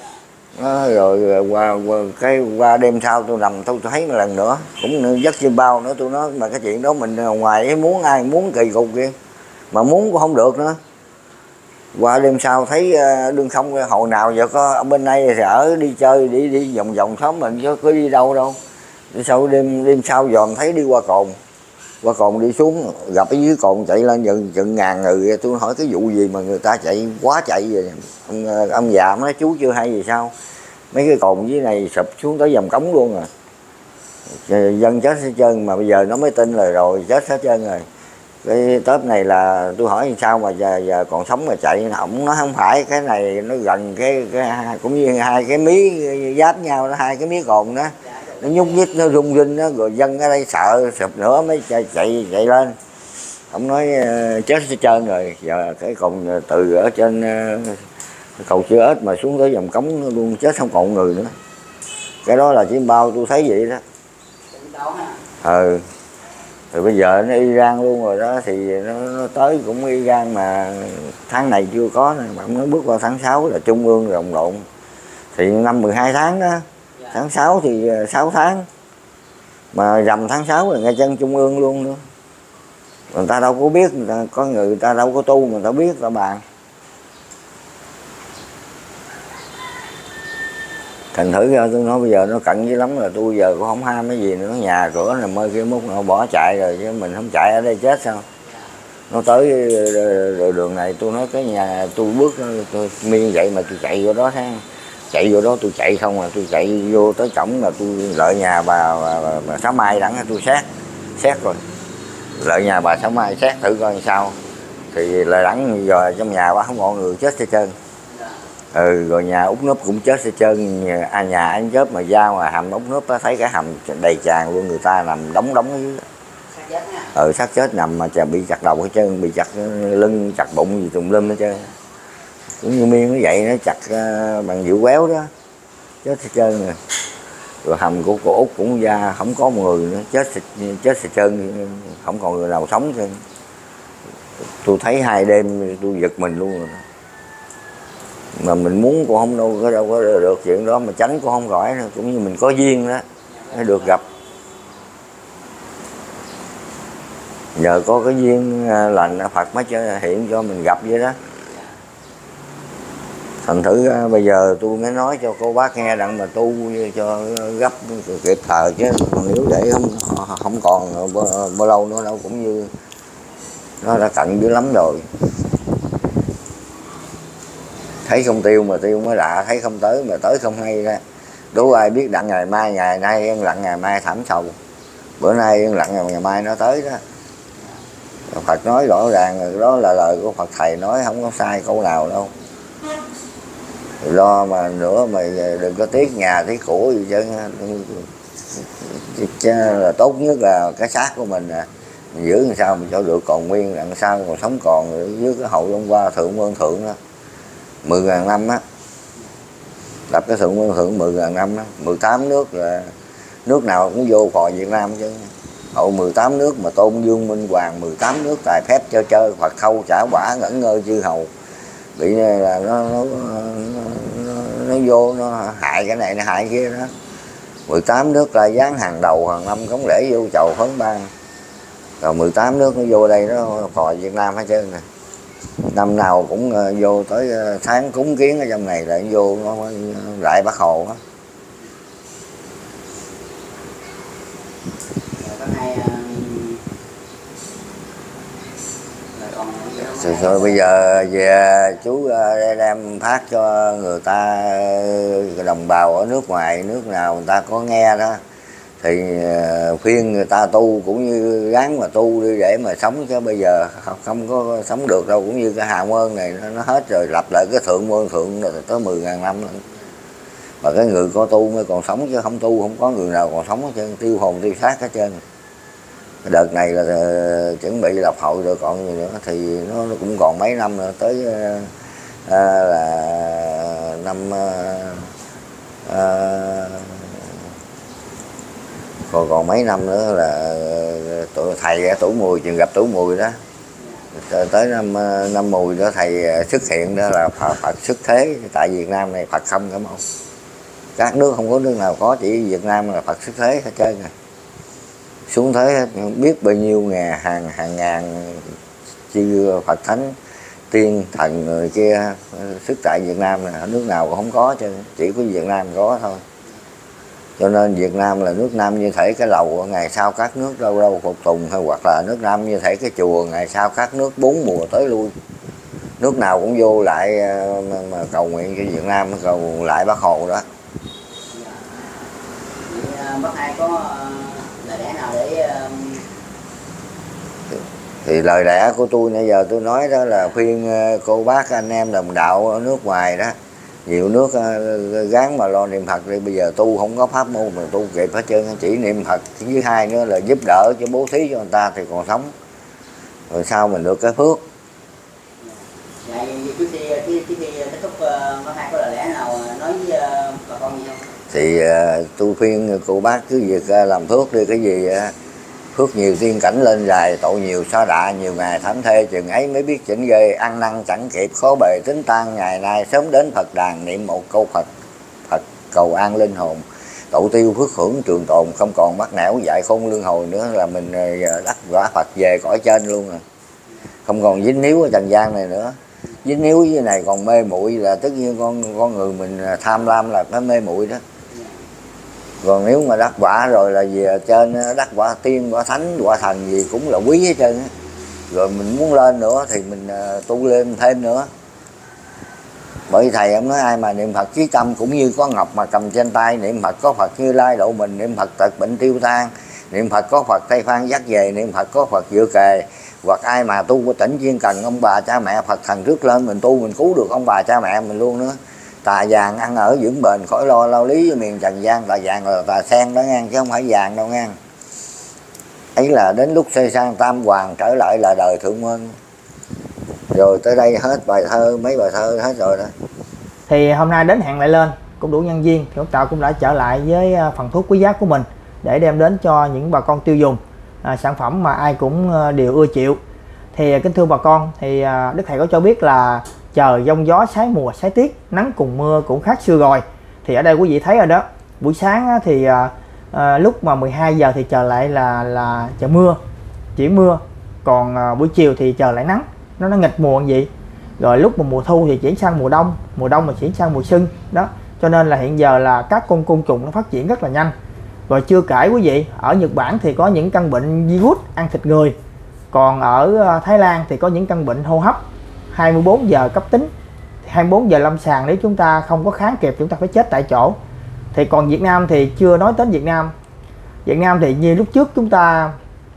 Rồi qua đêm sau tôi nằm tôi thấy một lần nữa cũng dắt chim bao nữa. Tôi nói mà cái chuyện đó mình ngoài muốn ai muốn kỳ cục kia mà muốn cũng không được nữa. Qua đêm sau thấy đương không hồi nào giờ có ở bên đây thì ở đi chơi đi vòng vòng xóm mình chứ có đi đâu đâu. Sau đêm sau dòm thấy đi qua cồn đi xuống gặp ở dưới cồn chạy lên chừng ngàn người. Tôi hỏi cái vụ gì mà người ta chạy quá chạy vậy. Ông già nói chú chưa hay gì sao, mấy cái cồn dưới này sụp xuống tới dầm cống luôn rồi, dân chết hết trơn. Mà bây giờ nó mới tin rồi chết hết trơn rồi. Cái tớp này là tôi hỏi sao mà giờ còn sống mà chạy. Ông nói không phải, cái này nó gần cái cũng như hai cái mí giáp nhau đó, hai cái mí cồn đó nó nhúc nhích nó rung rinh đó, rồi dân ở đây sợ sụp nữa mới chạy lên. Ông nói chết hết trơn rồi. Giờ cái cồn từ ở trên cầu Chữa Ếch mà xuống tới dòng cống luôn chết không còn người nữa. Cái đó là chim bao tôi thấy vậy đó. Rồi bây giờ nó Iran luôn rồi đó, thì nó tới cũng Iran mà tháng này chưa có nè. Mà ông nói bước vào tháng 6 là Trung ương rồng lộn, thì năm 12 tháng đó. Tháng 6 thì 6 tháng, mà rằm tháng 6 là ngay chân Trung ương luôn nữa. Người ta đâu có biết, có người ta đâu có tu mà người ta biết ta bàn. Thành thử ra tôi nói bây giờ nó cận dữ lắm là tôi giờ cũng không ham cái gì nữa. Nhà cửa là mơ kia múc nó bỏ chạy rồi, chứ mình không chạy ở đây chết sao. Nó tới đường này tôi nói cái nhà tôi bước tôi miên vậy mà tôi chạy vô đó thấy. Chạy vô đó tôi chạy không à, tôi chạy vô tới cổng là tôi lợi nhà bà Sáu Mai đặng tôi xét rồi. Lợi nhà bà Sáu Mai xét thử coi sao. Thì là đặng giờ trong nhà bà không còn người chết hết trơn. Rồi nhà út núp cũng chết hết trơn. Nhà anh chớp mà ra ngoài hầm út núp thấy cái hầm đầy tràn luôn, người ta nằm đóng ở dưới. Xác chết nằm mà bị chặt đầu hết trơn, bị chặt lưng chặt bụng gì tùm lum hết trơn. Cũng như miên nó vậy, nó chặt bằng dịu quéo đó, chết hết trơn rồi. Rồi hầm của cô Út cũng ra không có một người nữa, chết hết trơn, không còn người nào sống trơn. Tôi thấy 2 đêm tôi giật mình luôn rồi. Mà mình muốn cũng không đâu có được chuyện đó, mà tránh cũng không khỏi nữa. Cũng như mình có duyên đó mới được gặp. Nhờ có cái duyên lành Phật mới hiện cho mình gặp vậy đó. Thành thử bây giờ tôi mới nói cho cô bác nghe đặng mà tu cho gấp kịp thời, chứ nếu để không còn bao lâu nữa đâu, cũng như nó đã cận dữ lắm rồi. thấy không tiêu mà tiêu mới lạ, thấy không tới mà tới không hay đó. Đố ai biết đặng ngày mai, ngày nay yên lặng ngày mai thảm sầu, bữa nay yên lặng ngày mai nó tới đó. Phật nói rõ ràng, đó là lời của Phật thầy nói, không có sai câu nào đâu. Lo mà nữa mà đừng có tiếc nhà tiếc của gì chứ là tốt nhất là cái xác của mình nè, mình giữ làm sao mình cho được còn nguyên, làm sao còn sống còn với cái hậu Long Hoa thượng ơn thượng đó 10.000 năm á, lập cái thượng ơn thượng 10.000 năm đó, 18 nước là nước nào cũng vô còi Việt Nam chứ. Hậu 18 nước mà tôn dương minh hoàng, 18 nước tài phép chơi Phật khâu trả quả ngẩn ngơ chư hầu, bị là nó vô nó hại cái này nó hại kia đó. 18 nước là dán hàng đầu hàng năm cống lễ vô chầu phấn ban, rồi 18 nước nó vô đây nó còi Việt Nam hết trơn nè. Năm nào cũng vô tới tháng cúng kiến ở trong này lại vô nó lại Bác Hồ á. Rồi bây giờ về chú đem phát cho người ta, đồng bào ở nước ngoài, nước nào người ta có nghe đó thì khuyên người ta tu cũng như ráng mà tu đi để mà sống, chứ bây giờ không có sống được đâu. Cũng như cái hào ơn này nó hết rồi, lập lại cái thượng ơn thượng rồi tới 10.000 năm nữa. Mà cái người có tu mới còn sống, chứ không tu không có người nào còn sống hết trơn, tiêu hồn tiêu xác hết trơn. Đợt này là chuẩn bị lập hội rồi còn gì nữa, thì nó cũng còn mấy năm nữa tới là năm còn mấy năm nữa là thầy tuổi Mùi, chừng gặp tuổi Mùi đó, tới năm Mùi đó thầy xuất hiện đó là Phật xuất thế tại Việt Nam này. Phật không cảm ơn, các nước không có nước nào có, chỉ Việt Nam là Phật xuất thế hết trơn rồi. Xuống thế biết bao nhiêu hàng ngàn chư Phật thánh tiên thần người kia xuất tại Việt Nam này, nước nào cũng không có chứ, chỉ có Việt Nam có thôi. Cho nên Việt Nam là nước Nam như thể cái lầu, ngày sau các nước đâu đâu phục tùng, hay hoặc là nước Nam như thể cái chùa, ngày sau các nước 4 mùa tới lui, nước nào cũng vô lại mà cầu nguyện cho Việt Nam, cầu lại Bác Hồ đó. Bác Hai có lời lẽ nào để thì lời lẽ của tôi nãy giờ tôi nói đó là khuyên cô bác anh em đồng đạo ở nước ngoài đó, nhiều nước gắng mà lo niệm Phật đi. Bây giờ tu không có pháp môn mà tu kịp hết trơn, chỉ niệm Phật. Với hai nữa là giúp đỡ cho bố thí cho người ta thì còn sống, rồi sao mình được cái phước. Dạ, trước khi kết thúc, bác Hai có lời lẽ nào nói với bà con gì không? Thì tôi khuyên cô bác cứ việc làm phước đi, cái gì phước nhiều tiên cảnh lên dài, tội nhiều xóa đạ, nhiều ngày thảm thê chừng ấy mới biết chỉnh ghê, ăn năn chẳng kịp khó bề tính tan. Ngày nay sớm đến Phật đàn niệm một câu Phật, Phật cầu an linh hồn, tổ tiêu phước hưởng trường tồn, không còn bắt nẻo dại khôn lương hồi nữa, là mình đắc quả Phật về cõi trên luôn rồi, không còn dính níu ở trần gian này nữa. Dính níu với này còn mê muội là tất nhiên con người mình tham lam là cái mê muội đó. Còn nếu mà đắc quả rồi là về trên đắc quả tiên, quả thánh, quả thần gì cũng là quý hết trơn á. Rồi mình muốn lên nữa thì mình tu lên thêm nữa. Bởi thầy em nói ai mà niệm Phật chí tâm cũng như có ngọc mà cầm trên tay, niệm Phật có Phật Như Lai độ mình, niệm Phật tật bệnh tiêu tan, niệm Phật có Phật Tây Phan dắt về, niệm Phật có Phật dự kề. Hoặc ai mà tu có tỉnh chuyên cần ông bà cha mẹ Phật thần rước lên, mình tu mình cứu được ông bà cha mẹ mình luôn nữa. Tà vàng ăn ở vững bền, khỏi lo lao lý với miền trần gian. Tà vàng là tà sen đó ngang, chứ không phải vàng đâu ngang. Ấy là đến lúc xây sang tam hoàng trở lại là đời thượng ơn. Rồi tới đây hết bài thơ, mấy bài thơ hết rồi đó. Thì hôm nay đến hẹn lại lên cũng đủ nhân viên, thì Tạo cũng đã trở lại với phần thuốc quý giá của mình để đem đến cho những bà con tiêu dùng sản phẩm mà ai cũng đều ưa chuộng. Thì kính thưa bà con, thì Đức Thầy có cho biết là trời giông gió sái mùa sái tiết, nắng cùng mưa cũng khác xưa rồi. Thì ở đây quý vị thấy rồi đó, buổi sáng thì lúc mà 12 giờ thì trời lại là trời mưa, chuyển mưa. Còn buổi chiều thì trời lại nắng, nó nghịch mùa vậy. Rồi lúc mà mùa thu thì chuyển sang mùa đông mà chuyển sang mùa xuân đó. Cho nên là hiện giờ là các con côn trùng nó phát triển rất là nhanh. Rồi chưa kể quý vị, ở Nhật Bản thì có những căn bệnh virus ăn thịt người. Còn ở Thái Lan thì có những căn bệnh hô hấp 24 giờ cấp tính. 24 giờ lâm sàng, nếu chúng ta không có kháng kịp chúng ta phải chết tại chỗ. Thì còn Việt Nam thì chưa nói đến Việt Nam. Việt Nam thì như lúc trước chúng ta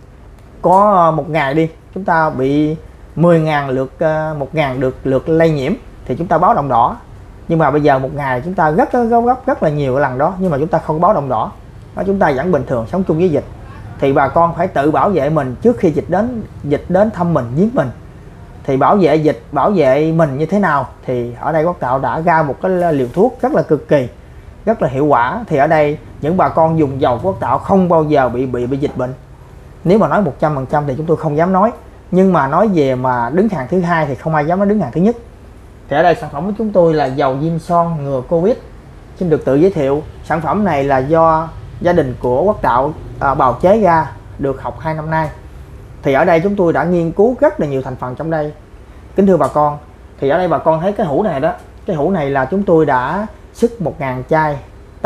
có một ngày đi, chúng ta bị 10.000 lượt 1.000 lượt lây nhiễm thì chúng ta báo động đỏ. Nhưng mà bây giờ một ngày chúng ta rất là nhiều lần đó, nhưng mà chúng ta không báo động đỏ. Đó, chúng ta vẫn bình thường sống chung với dịch. Thì bà con phải tự bảo vệ mình trước khi dịch đến thăm mình, giết mình. Thì bảo vệ dịch, bảo vệ mình như thế nào? Thì ở đây Quốc Tạo đã ra một cái liều thuốc rất là cực kỳ, rất là hiệu quả. Thì ở đây những bà con dùng dầu Quốc Tạo không bao giờ bị dịch bệnh. Nếu mà nói 100% thì chúng tôi không dám nói. Nhưng mà nói về mà đứng hàng thứ hai thì không ai dám nói đứng hàng thứ nhất. Thì ở đây sản phẩm của chúng tôi là dầu diêm son ngừa Covid. Xin được tự giới thiệu, sản phẩm này là do gia đình của Quốc Tạo bào chế ra, được học 2 năm nay. Thì ở đây chúng tôi đã nghiên cứu rất là nhiều thành phần trong đây. Kính thưa bà con, thì ở đây bà con thấy cái hũ này đó, cái hũ này là chúng tôi đã sức 1.000 chai,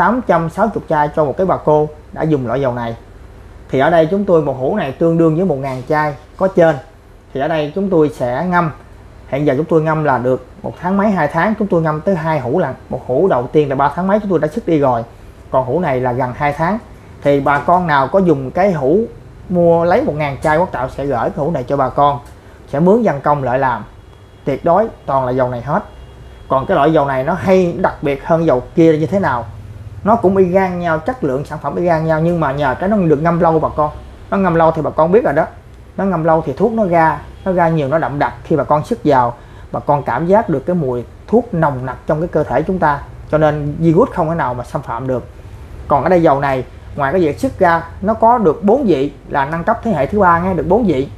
860 chai cho một cái bà cô đã dùng loại dầu này. Thì ở đây chúng tôi một hũ này tương đương với 1.000 chai có trên. Thì ở đây chúng tôi sẽ ngâm. Hiện giờ chúng tôi ngâm là được 1 tháng mấy 2 tháng, chúng tôi ngâm tới 2 hũ lần. Một hũ đầu tiên là 3 tháng mấy chúng tôi đã sức đi rồi. Còn hũ này là gần 2 tháng. Thì bà con nào có dùng cái hũ mua lấy 1.000 chai, Quốc Tạo sẽ gửi cái hũ này cho bà con, sẽ mướn dân công lại làm. Tuyệt đối toàn là dầu này hết. Còn cái loại dầu này nó hay đặc biệt hơn dầu kia là như thế nào? Nó cũng y gan nhau, chất lượng sản phẩm y gan nhau, nhưng mà nhờ cái nó được ngâm lâu bà con. Nó ngâm lâu thì bà con biết rồi đó. Nó ngâm lâu thì thuốc nó ra nhiều, nó đậm đặc. Khi bà con sức vào, bà con cảm giác được cái mùi thuốc nồng nặc trong cái cơ thể chúng ta. Cho nên virus không thể nào mà xâm phạm được. Còn ở đây dầu này, ngoài cái việc sức ra, nó có được 4 vị, là nâng cấp thế hệ thứ 3 nghe, được 4 vị.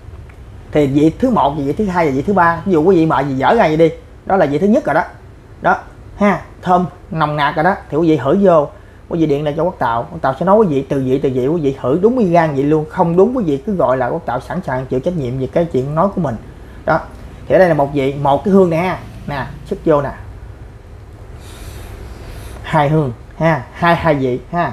Thì vị thứ 1, vị thứ 2 và vị thứ 3. Ví dụ quý vị mời gì dở ra vậy đi, đó là vị thứ nhất rồi đó. Đó ha, thơm nồng nặc rồi đó. Thì quý vị hửi vô, quý vị điện lại cho Quốc Tạo, Quốc Tạo sẽ nói quý vị từ vị quý vị hửi đúng y gan vậy luôn. Không đúng quý vị cứ gọi là Quốc Tạo sẵn sàng chịu trách nhiệm về cái chuyện nói của mình. Đó. Thì ở đây là một vị, một cái hương này ha. Nè, sức vô nè. 2 hương ha, hai vị ha.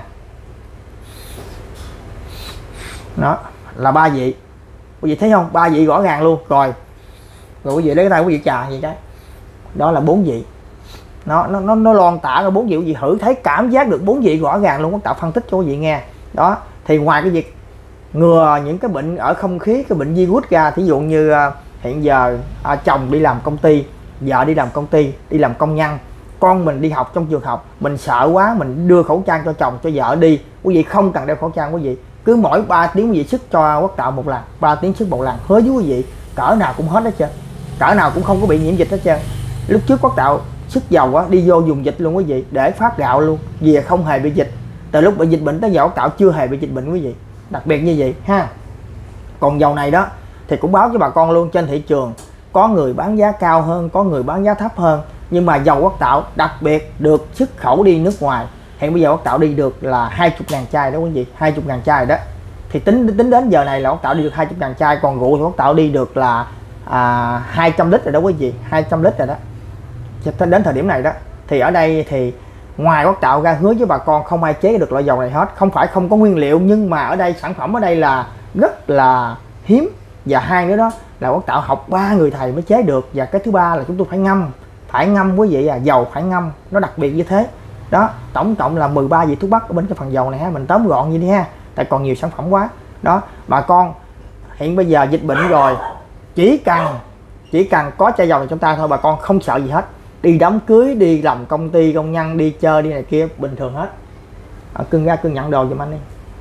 Đó, là 3 vị. Quý vị thấy không? 3 vị rõ ràng luôn. Rồi quý vị lấy cái tay quý vị chà gì cái. Đó là 4 vị. Nó loan tả ra 4 vị, quý vị thử thấy cảm giác được 4 vị rõ ràng luôn. Quốc Tạo phân tích cho quý vị nghe. Đó, thì ngoài cái việc ngừa những cái bệnh ở không khí, cái bệnh virus ra, thí dụ như hiện giờ chồng đi làm công ty, vợ đi làm công ty, đi làm công nhân, con mình đi học trong trường học, mình sợ quá mình đưa khẩu trang cho chồng cho vợ đi, quý vị không cần đeo khẩu trang. Quý vị cứ mỗi 3 tiếng quý vị sức cho Quốc Tạo một lần, 3 tiếng sức một lần, hứa với quý vị cỡ nào cũng hết hết trơn, cỡ nào cũng không có bị nhiễm dịch hết trơn. Lúc trước Quốc Tạo sức dầu á, đi vô dùng dịch luôn quý vị, để phát gạo luôn, về không hề bị dịch. Từ lúc bị dịch bệnh tới giờ Quốc Tạo chưa hề bị dịch bệnh quý vị, đặc biệt như vậy ha. Còn dầu này đó thì cũng báo cho bà con luôn, trên thị trường có người bán giá cao hơn, có người bán giá thấp hơn, nhưng mà dầu Quốc Tạo đặc biệt được xuất khẩu đi nước ngoài. Hiện bây giờ Quốc Tạo đi được là 20.000 chai đó quý vị, 20.000 chai đó. Thì tính đến giờ này là Quốc Tạo đi được 20.000 chai, còn rượu thì Quốc Tạo đi được là 200 lít rồi đó quý vị, 200 lít rồi đó. Đến thời điểm này đó, thì ở đây thì ngoài Quốc Tạo ra hứa với bà con không ai chế được loại dầu này hết. Không phải không có nguyên liệu, nhưng mà ở đây sản phẩm ở đây là rất là hiếm. Và hai nữa đó là Quốc Tạo học 3 người thầy mới chế được. Và cái thứ ba là chúng tôi phải ngâm quý vị, dầu phải ngâm, nó đặc biệt như thế. Đó, tổng cộng là 13 vị thuốc bắc ở bên cái phần dầu này ha, mình tóm gọn như đi ha, tại còn nhiều sản phẩm quá. Đó, bà con hiện bây giờ dịch bệnh rồi, chỉ cần có chai dầu này trong tay thôi, bà con không sợ gì hết. Đi đám cưới, đi làm công ty công nhân, đi chơi đi này kia bình thường hết. Cưng ra cưng nhận đồ giùm anh đi.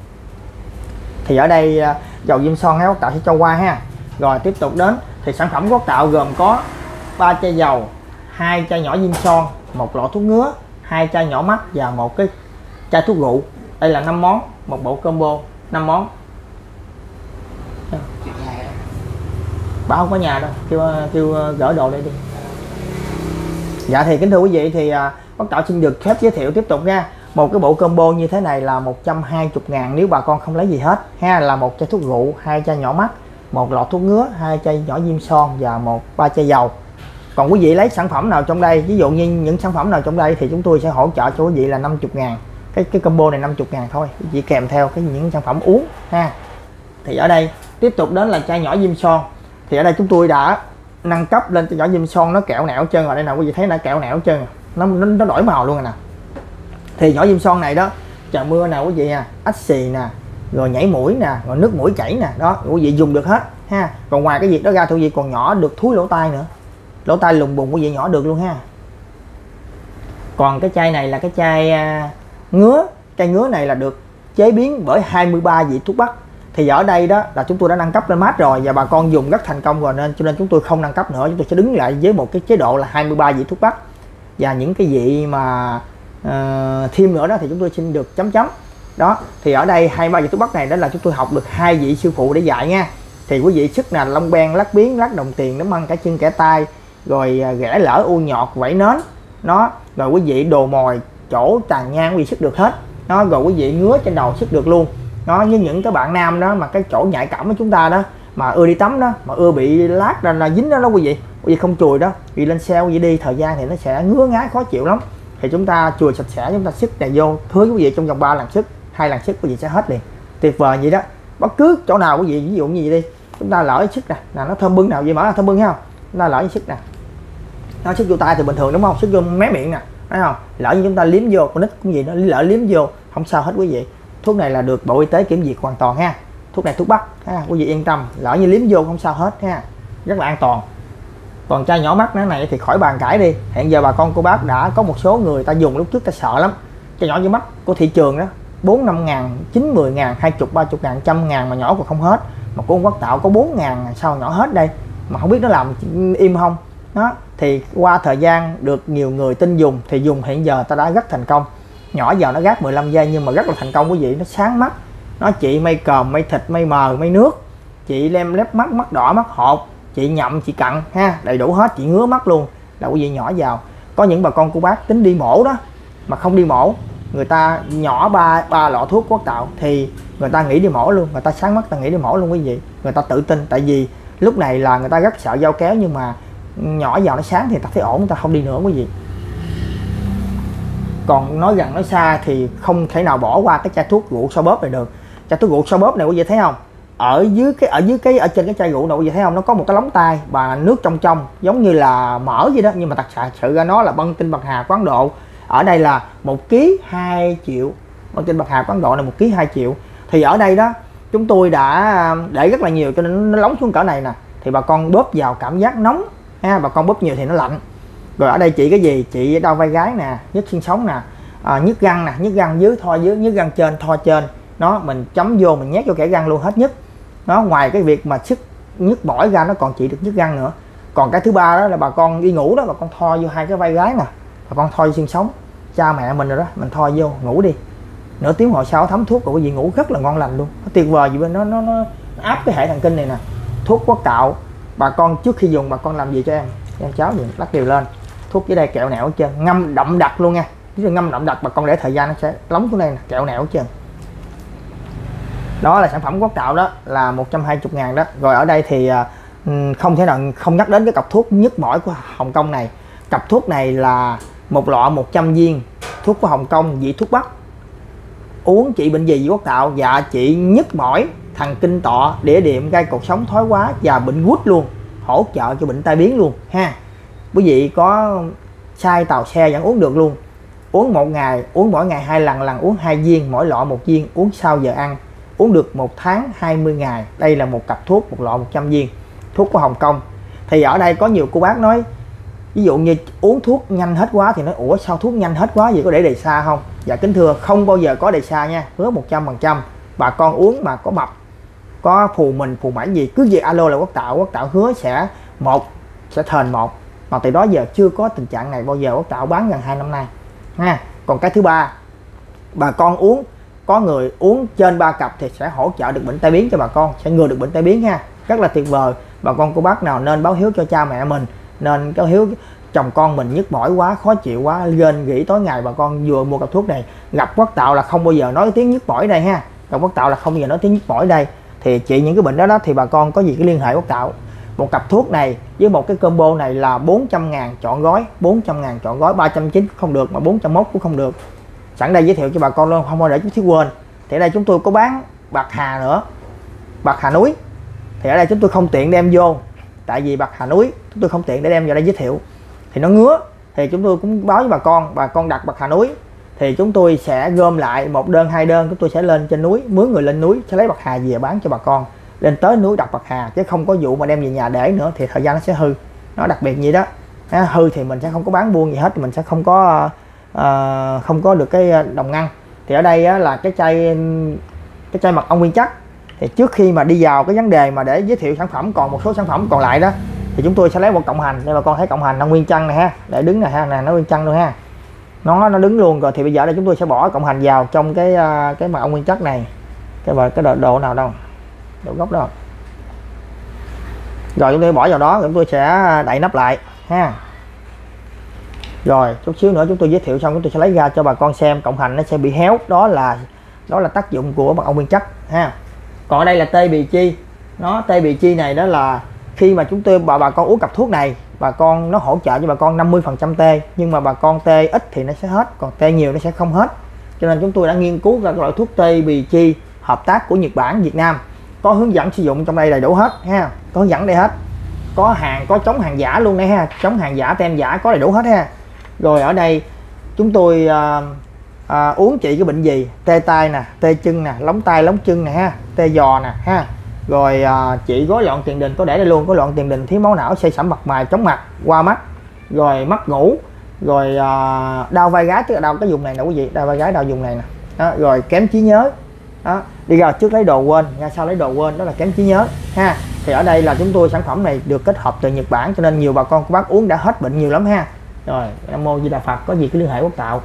Thì ở đây dầu diêm son Quốc Tạo sẽ cho qua ha. Rồi tiếp tục đến thì sản phẩm Quốc Tạo gồm có 3 chai dầu, 2 chai nhỏ diêm son, 1 lọ thuốc ngứa, 2 chai nhỏ mắt và 1 cái chai thuốc rượu. Đây là 5 món, một bộ combo 5 món. Bà không có nhà đâu, kêu gỡ đồ đây đi. Dạ thì kính thưa quý vị, thì Quốc Tạo xin được phép giới thiệu tiếp tục nha. Một cái bộ combo như thế này là 120.000 nếu bà con không lấy gì hết ha, là 1 chai thuốc rượu, 2 chai nhỏ mắt, 1 lọ thuốc ngứa, 2 chai nhỏ diêm son và 3 chai dầu. Còn quý vị lấy sản phẩm nào trong đây, ví dụ như những sản phẩm nào trong đây thì chúng tôi sẽ hỗ trợ cho quý vị là 50.000. Cái combo này 50.000 thôi, chỉ kèm theo những sản phẩm uống ha. Thì ở đây tiếp tục đến là chai nhỏ diêm son. Thì ở đây chúng tôi đã nâng cấp lên cho nhỏ diêm son nó kẹo nẻo chân rồi. Đây nào quý vị thấy nó kẹo nẻo chân, nó đổi màu luôn rồi nè. Thì nhỏ diêm son này đó, trời mưa nè quý vị à, ách xì nè, rồi nhảy mũi nè, rồi nước mũi chảy nè, đó quý vị dùng được hết ha. Còn ngoài cái việc đó ra thì quý vị còn nhỏ được thúi lỗ tai nữa, lỗ tai lùng bùng quý vị nhỏ được luôn ha. Còn cái chai này là cái chai ngứa. Chai ngứa này là được chế biến bởi 23 vị thuốc bắc. Thì ở đây đó là chúng tôi đã nâng cấp lên mát rồi và bà con dùng rất thành công rồi, nên cho nên chúng tôi không nâng cấp nữa. Chúng tôi sẽ đứng lại với một cái chế độ là 23 vị thuốc bắc, và những cái vị mà thêm nữa đó thì chúng tôi xin được chấm chấm. Đó thì ở đây 23 vị thuốc bắc này đó là chúng tôi học được 2 vị sư phụ để dạy nha. Thì quý vị sức là long ben, lát biến, lát đồng tiền, nấm măng, cả chân kẻ tay, rồi ghẻ lỡ, u nhọt, vảy nến, nó rồi quý vị đồ mồi, chỗ tàn nhang quý vị sức được hết. Nó rồi quý vị ngứa trên đầu sức được luôn. Nó như những cái bạn nam đó mà cái chỗ nhạy cảm của chúng ta đó, mà ưa đi tắm đó, mà ưa bị lát ra là dính đó quý vị không chùi đó, vì lên xe quý vị đi thời gian thì nó sẽ ngứa ngái khó chịu lắm. Thì chúng ta chùi sạch sẽ, chúng ta sức này vô thưa quý vị trong vòng 3 lần sức, 2 lần sức quý vị sẽ hết liền. Tuyệt vời vậy đó. Bất cứ chỗ nào quý vị ví dụ như vậy đi, chúng ta lỡ sức nè, nó thơm bưng nào vậy, mở là thơm bưng thấy không, chúng ta lỡ với sức nè, nó sức vô tay thì bình thường đúng không, sức vô mé miệng nè, thấy không, lỡ như chúng ta liếm vô, con nít cũng gì nó lỡ liếm vô không sao hết quý vị. Thuốc này là được Bộ Y tế kiểm duyệt hoàn toàn ha. Thuốc này thuốc bắc ha, quý vị yên tâm, lỡ như liếm vô không sao hết ha, rất là an toàn. Còn chai nhỏ mắt này thì khỏi bàn cãi đi. Hiện giờ bà con cô bác đã có một số người ta dùng, lúc trước ta sợ lắm. Chai nhỏ như mắt của thị trường đó 4-5 ngàn, 9-10 ngàn, 20-30 ngàn, 100 ngàn mà nhỏ còn không hết. Mà của ông Quốc Tạo có 4 ngàn sao nhỏ hết đây, mà không biết nó làm im không. Đó thì qua thời gian được nhiều người tin dùng thì dùng hiện giờ ta đã rất thành công. Nhỏ vào nó gác 15 giây nhưng mà rất là thành công quý vị. Nó sáng mắt, nó trị mây còm, mây thịt, mây mờ, mây nước, chị lem lép mắt, mắt đỏ, mắt hột, chị nhậm, chị cặn ha, đầy đủ hết, chị ngứa mắt luôn là quý vị nhỏ vào. Có những bà con cô bác tính đi mổ đó mà không đi mổ, người ta nhỏ ba lọ thuốc Quốc Tạo thì người ta nghĩ đi mổ luôn, người ta sáng mắt ta nghĩ đi mổ luôn quý vị. Người ta tự tin, tại vì lúc này là người ta rất sợ dao kéo, nhưng mà nhỏ vào nó sáng thì ta thấy ổn, người ta không đi nữa quý vị. Còn nói gần nói xa thì không thể nào bỏ qua cái chai thuốc rượu xoa bóp này được. Chai thuốc rượu xoa bóp này quý vị thấy không, ở trên cái chai rượu này quý vị thấy không, nó có một cái lóng tay và nước trong giống như là mỡ vậy đó, nhưng mà thật sự ra nó là băng tinh bạc hà của Ấn Độ. Ở đây là 1 kg 2 triệu, băng tinh bạc hà của Ấn Độ này 1 kg 2 triệu. Thì ở đây đó chúng tôi đã để rất là nhiều cho nên nó lóng xuống cỡ này nè, thì bà con bóp vào cảm giác nóng ha, bà con bóp nhiều thì nó lạnh. Rồi ở đây chị cái gì, chị đau vai gái nè, nhức xương sống nè, nhức răng nè, nhức răng dưới tho dưới, nhức răng trên tho trên, nó mình chấm vô mình nhét vô kẽ răng luôn hết nhức. Nó ngoài cái việc mà sức nhức mỏi ra nó còn trị được nhức răng nữa. Còn cái thứ ba đó là bà con đi ngủ đó, bà con tho vô 2 cái vai gái nè, bà con tho vô xương sống, cha mẹ mình rồi đó, mình tho vô ngủ đi, nửa tiếng hồi sau thấm thuốc rồi quý vị ngủ rất là ngon lành luôn. Nó tuyệt vời gì bên nó áp cái hệ thần kinh này nè. Thuốc Quốc Tạo, bà con trước khi dùng bà con làm gì cho em cháu gì lắc đều lên, thuốc dưới đây kẹo nẹo hết trơn, ngâm đậm đặc luôn nha. Ngâm đậm đặc bà con để thời gian nó sẽ lóng xuống đây nè, kẹo nẹo hết trơn. Đó là sản phẩm Quốc Tạo đó, là 120 ngàn đó. Rồi ở đây thì không thể nào không nhắc đến cái cặp thuốc nhức mỏi của Hồng Kông này. Cặp thuốc này là một lọ 100 viên thuốc của Hồng Kông, vị thuốc bắc. Uống trị bệnh gì Quốc Tạo? Dạ trị nhức mỏi, thần kinh tọa, đĩa điểm, gai cột sống, thoái hóa và bệnh gút luôn, hỗ trợ cho bệnh tai biến luôn ha. Quý vị có sai tàu xe vẫn uống được luôn. Uống một ngày, uống mỗi ngày 2 lần, lần uống 2 viên, mỗi lọ 1 viên, uống sau giờ ăn, uống được 1 tháng 20 ngày. Đây là một cặp thuốc, một lọ 100 viên thuốc của Hồng Kông. Thì ở đây có nhiều cô bác nói ví dụ như uống thuốc nhanh hết quá thì nói ủa sao thuốc nhanh hết quá vậy, có để đề xa không? Dạ kính thưa, không bao giờ có đề xa nha, hứa 100%. Bà con uống mà có mập, có phù mình phù mãn gì cứ việc alo là Quốc Tạo hứa sẽ thền một. Mà từ đó giờ chưa có tình trạng này bao giờ, Quốc Tạo bán gần 2 năm nay ha. Còn cái thứ ba, bà con uống, có người uống trên 3 cặp thì sẽ hỗ trợ được bệnh tai biến cho bà con, sẽ ngừa được bệnh tai biến ha, rất là tuyệt vời. Bà con cô bác nào nên báo hiếu cho cha mẹ mình, nên báo hiếu chồng con mình nhức mỏi quá, khó chịu quá, rên rỉ tối ngày, bà con vừa mua cặp thuốc này gặp Quốc Tạo là không bao giờ nói tiếng nhức mỏi đây ha. Gặp Quốc Tạo là không bao giờ nói tiếng nhức mỏi đây. Thì trị những cái bệnh đó thì bà con có gì cái liên hệ Quốc Tạo. Một cặp thuốc này với một cái combo này là 400 ngàn chọn gói, 400 ngàn chọn gói, 390 không được mà 401 cũng không được. Sẵn đây giới thiệu cho bà con luôn, không có để chút xíu quên. Thì ở đây chúng tôi có bán bạc hà nữa, bạc hà núi. Thì ở đây chúng tôi không tiện đem vô tại vì bạc hà núi chúng tôi không tiện để đem vào đây giới thiệu, thì nó ngứa thì chúng tôi cũng báo với bà con đặt bạc hà núi thì chúng tôi sẽ gom lại 1 đơn 2 đơn, chúng tôi sẽ lên trên núi, mướn người lên núi sẽ lấy bạc hà về bán cho bà con, lên tới núi đặt bạc hà, chứ không có vụ mà đem về nhà để nữa thì thời gian nó sẽ hư, nó đặc biệt vậy đó. Hư thì mình sẽ không có bán buôn gì hết, mình sẽ không có được cái đồng ngăn. Thì ở đây là cái chai mật ong nguyên chất. Thì trước khi mà đi vào cái vấn đề mà để giới thiệu sản phẩm, còn một số sản phẩm còn lại đó thì chúng tôi sẽ lấy một cộng hành đây, bà con thấy cộng hành nó nguyên chân này ha, để đứng này ha, nè nó nguyên chân luôn ha, nó đứng luôn rồi. Thì bây giờ đây chúng tôi sẽ bỏ cộng hành vào trong cái mật ong nguyên chất này, cái độ nào đâu, độ gốc đâu, rồi chúng tôi bỏ vào đó, chúng tôi sẽ đậy nắp lại ha. Rồi chút xíu nữa chúng tôi giới thiệu xong chúng tôi sẽ lấy ra cho bà con xem. Cộng hành nó sẽ bị héo, đó là tác dụng của mật ong nguyên chất ha. Còn ở đây là tê bì chi, tê bì chi này đó là khi mà chúng tôi bà con uống cặp thuốc này, bà con nó hỗ trợ cho bà con 50% tê, nhưng mà bà con tê ít thì nó sẽ hết, còn tê nhiều nó sẽ không hết. Cho nên chúng tôi đã nghiên cứu ra loại thuốc tê bì chi hợp tác của Nhật Bản, Việt Nam, có hướng dẫn sử dụng trong đây đầy đủ hết ha, có hướng dẫn đây hết, có chống hàng giả luôn đây ha, chống hàng giả tem giả có đầy đủ hết ha. Rồi ở đây chúng tôi uống trị cái bệnh gì, tê tay nè, tê chân nè, lóng tay lóng chân nè ha, tê giò nè ha. Rồi trị rối loạn tiền đình, có để đây luôn, có loạn tiền đình, thiếu máu não, xây sẩm mặt mày, chóng mặt, qua mắt, rồi mất ngủ, rồi đau vai gáy, tức là đau cái vùng này nè quý vị, đau vai gáy, đau vùng này nè đó, rồi kém trí nhớ đó, đi ra trước lấy đồ quên, ra sau lấy đồ quên, đó là kém trí nhớ ha. Thì ở đây là chúng tôi sản phẩm này được kết hợp từ Nhật Bản, cho nên nhiều bà con bác uống đã hết bệnh nhiều lắm ha. Rồi Nam Mô Di Đà Phật, có gì cứ liên hệ Quốc Tạo.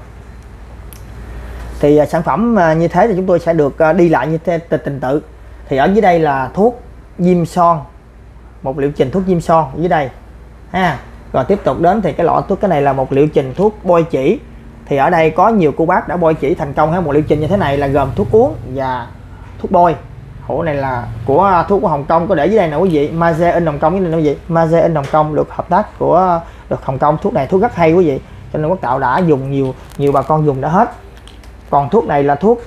Thì sản phẩm như thế thì chúng tôi sẽ được đi lại như thế tình tự. Thì ở dưới đây là thuốc diêm son, một liệu trình thuốc diêm son dưới đây ha. Rồi tiếp tục đến thì cái lọ thuốc, cái này là một liệu trình thuốc bôi chỉ. Thì ở đây có nhiều cô bác đã bôi chỉ thành công ha. Một liệu trình như thế này là gồm thuốc uống và thuốc bôi. Hũ này là của thuốc của Hồng Kông, có để dưới đây nè quý vị, Maze in Hồng Kông với nè quý vị, Maze in Hồng Kông được hợp tác của được Hồng Kông. Thuốc này thuốc rất hay quý vị, cho nên Quốc Tạo đã dùng nhiều bà con dùng đã hết. Còn thuốc này là thuốc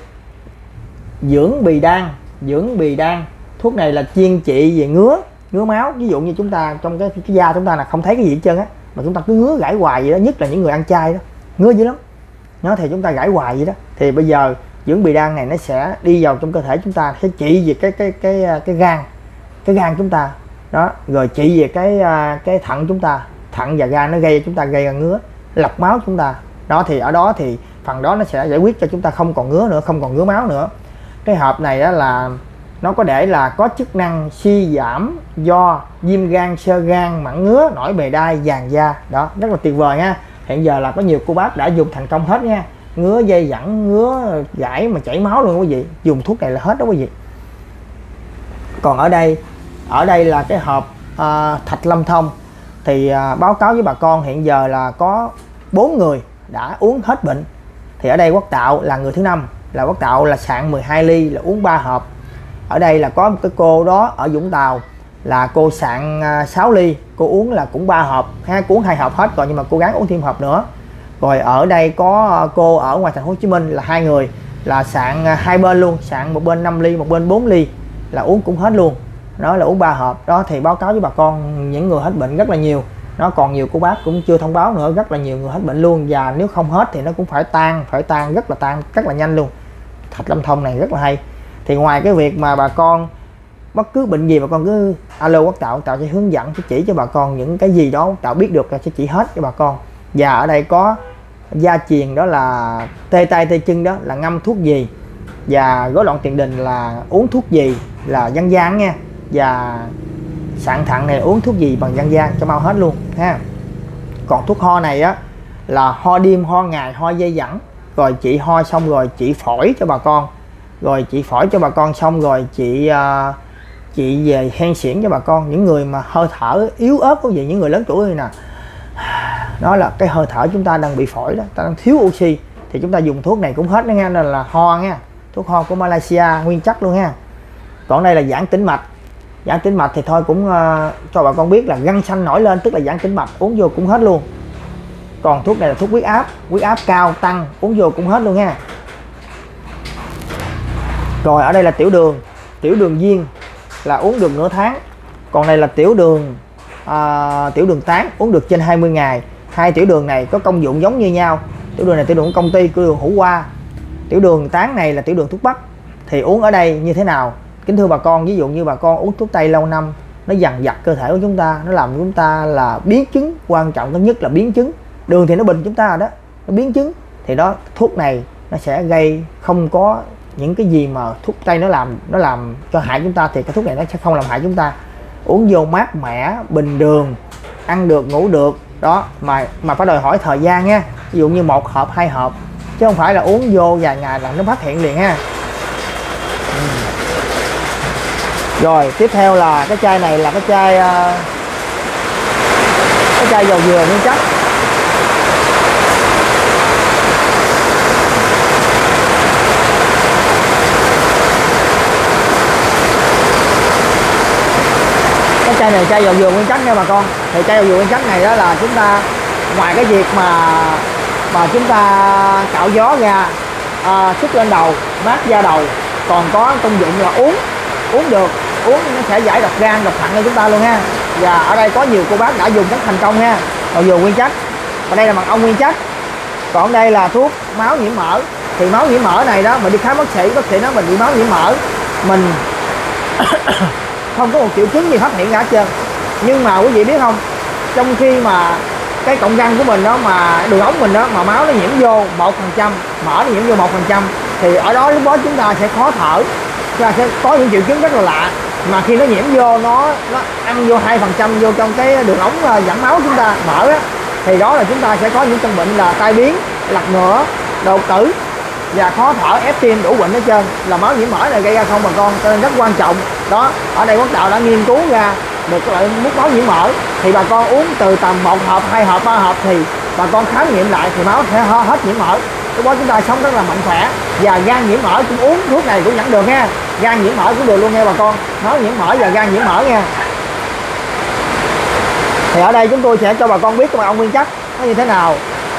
dưỡng bì đan, thuốc này là chuyên trị về ngứa máu. Ví dụ như chúng ta trong cái da chúng ta là không thấy cái gì hết trơn á, mà chúng ta cứ ngứa gãi hoài vậy đó, nhất là những người ăn chay đó, ngứa dữ lắm nó, thì chúng ta gãi hoài vậy đó. Thì bây giờ dưỡng bì đan này nó sẽ đi vào trong cơ thể chúng ta, sẽ trị về cái gan chúng ta đó, rồi trị về cái thận chúng ta, thận và gan nó gây chúng ta, gây ra ngứa, lọc máu chúng ta đó. Thì ở đó thì phần đó nó sẽ giải quyết cho chúng ta không còn ngứa nữa, không còn ngứa máu nữa. Cái hộp này đó là nó có để là có chức năng suy giảm do viêm gan, xơ gan, mặn ngứa, nổi bề đai, vàng da đó, rất là tuyệt vời ha. Hiện giờ là có nhiều cô bác đã dùng thành công hết nha, ngứa dây dẫn, ngứa gãi mà chảy máu luôn quý vị, dùng thuốc này là hết đó quý vị. Còn ở đây là cái hộp Thạch Lâm Thông. Thì báo cáo với bà con hiện giờ là có 4 người đã uống hết bệnh. Thì ở đây Quốc Tạo là người thứ 5, là Quốc Tạo là sạn 12 ly là uống 3 hộp. Ở đây là có một cái cô đó ở Vũng Tàu là cô sạn 6 ly, cô uống là cũng 3 hộp ha, cô uống 2 hộp hết rồi nhưng mà cô gắng uống thêm hộp nữa. Rồi ở đây có cô ở ngoài thành phố Hồ Chí Minh là 2 người là sạn 2 bên luôn, sạn một bên 5 ly, một bên 4 ly là uống cũng hết luôn. Đó là uống 3 hộp. Đó thì báo cáo với bà con những người hết bệnh rất là nhiều. Nó còn nhiều cô bác cũng chưa thông báo nữa, rất là nhiều người hết bệnh luôn, và nếu không hết thì nó cũng phải tan rất là nhanh luôn. Thạch Lâm Thông này rất là hay. Thì ngoài cái việc mà bà con bất cứ bệnh gì bà con cứ alo Quốc Tạo, Tạo sẽ hướng dẫn, sẽ chỉ cho bà con những cái gì đó Tạo biết được là sẽ chỉ hết cho bà con. Và ở đây có gia truyền, đó là tê tay tê chân đó là ngâm thuốc gì, và rối loạn tiền đình là uống thuốc gì, là dân gian nha, và sạn thận này uống thuốc gì bằng dân gian cho mau hết luôn ha. Còn thuốc ho này á là ho đêm, ho ngày, ho dây dẫn, rồi chị ho xong rồi chị phổi cho bà con, rồi chị phổi cho bà con xong rồi chị về hen suyễn cho bà con. Những người mà hơi thở yếu ớt có gì, những người lớn tuổi nè, đó là cái hơi thở chúng ta đang bị phổi đó, ta đang thiếu oxy, thì chúng ta dùng thuốc này cũng hết đó nha. Nên là ho nha, thuốc ho của Malaysia nguyên chất luôn ha. Còn đây là giãn tĩnh mạch. Giãn tĩnh mạch thì thôi cũng cho bà con biết là gân xanh nổi lên, tức là giãn tĩnh mạch, uống vô cũng hết luôn. Còn thuốc này là thuốc huyết áp cao tăng, uống vô cũng hết luôn ha. Rồi ở đây là tiểu đường viên là uống được nửa tháng. Còn này là tiểu đường tiểu đường tán uống được trên 20 ngày. Hai tiểu đường này có công dụng giống như nhau. Tiểu đường này tiểu đường của công ty, tiểu đường hữu hoa. Tiểu đường tán này là tiểu đường thuốc bắc. Thì uống ở đây như thế nào? Kính thưa bà con, ví dụ như bà con uống thuốc tây lâu năm, nó dằn vặt cơ thể của chúng ta, nó làm chúng ta là biến chứng. Quan trọng nhất là biến chứng. Đường thì nó bình chúng ta rồi đó, nó biến chứng thì đó, thuốc này nó sẽ gây không có những cái gì mà thuốc tây nó làm cho hại chúng ta, thì cái thuốc này nó sẽ không làm hại chúng ta. Uống vô mát mẻ, bình đường, ăn được ngủ được đó, mà phải đòi hỏi thời gian nha. Ví dụ như 1 hộp 2 hộp, chứ không phải là uống vô vài ngày là nó phát hiện liền ha. Rồi tiếp theo là cái chai này là cái chai dầu dừa nguyên chất. Cái chai này chai dầu dừa nguyên chất nha bà con. Thì chai dầu dừa nguyên chất này đó là chúng ta ngoài cái việc mà chúng ta cạo gió ra, sức lên đầu, mát da đầu, còn có công dụng là uống được, uống nó sẽ giải độc gan, độc thận cho chúng ta luôn ha. Và ở đây có nhiều cô bác đã dùng rất thành công ha. Dầu dừa nguyên chất, và đây là mật ong nguyên chất. Còn đây là thuốc máu nhiễm mỡ. Thì máu nhiễm mỡ này đó, mình đi khám bác sĩ nói mình bị máu nhiễm mỡ, mình không có một triệu chứng gì phát hiện ra hết trơn. Nhưng mà quý vị biết không, trong khi mà cái cọng răng của mình đó, mà đường ống mình đó, mà máu nó nhiễm vô 1%, mỡ nó nhiễm vô 1%, thì ở đó lúc đó chúng ta sẽ khó thở, chúng ta sẽ có những triệu chứng rất là lạ. Mà khi nó nhiễm vô, nó ăn vô 2% vô trong cái đường ống dẫn máu chúng ta, mỡ á, thì đó là chúng ta sẽ có những căn bệnh là tai biến, lặt ngửa, đột tử và khó thở, ép tim, đủ bệnh hết trơn. Là máu nhiễm mỡ này gây ra không bà con, cho nên rất quan trọng đó. Ở đây Quốc Đạo đã nghiên cứu ra được cái loại nước máu nhiễm mỡ, thì bà con uống từ tầm 1 hộp, 2 hộp, 3 hộp thì bà con khám nghiệm lại thì máu sẽ hết nhiễm mỡ. Lúc đó chúng ta sống rất là mạnh khỏe. Và gan nhiễm mỡ cũng uống thuốc này cũng vẫn được ha. Gan nhiễm mỡ cũng được luôn nha bà con, máu nhiễm mỡ và gan nhiễm mỡ nha. Thì ở đây chúng tôi sẽ cho bà con biết cái mật ong nguyên chất nó như thế nào.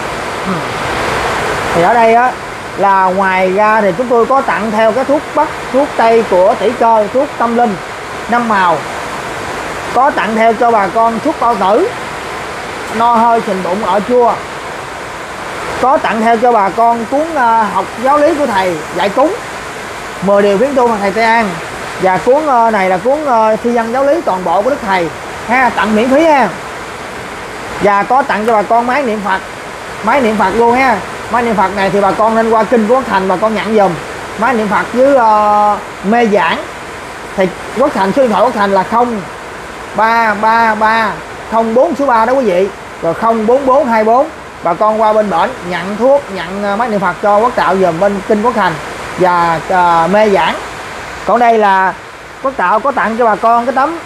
Thì ở đây á, là ngoài ra thì chúng tôi có tặng theo cái thuốc bắc, thuốc tây của tỷ cơ, thuốc tâm linh 5 màu. Có tặng theo cho bà con thuốc bao tử, no hơi, sình bụng, ở chua. Có tặng theo cho bà con cuốn học giáo lý của thầy dạy cúng 10 điều phiến tu mà thầy Tây An. Và cuốn này là cuốn thi văn giáo lý toàn bộ của đức thầy ha, tặng miễn phí ha. Và có tặng cho bà con máy niệm Phật luôn ha. Máy niệm Phật này thì bà con nên qua kinh của Quốc Thành bà con nhận dùm. Máy niệm Phật với mê giảng thì Quốc Thành, số điện thoại Quốc Thành là 0333 04 số 3 đó quý vị, rồi 04424. Bà con qua bên bển nhận thuốc, nhận máy niệm Phật cho Quốc Tạo dùm bên kinh Quốc Thành và mê giảng. Còn đây là Quốc Tạo có tặng cho bà con cái tấm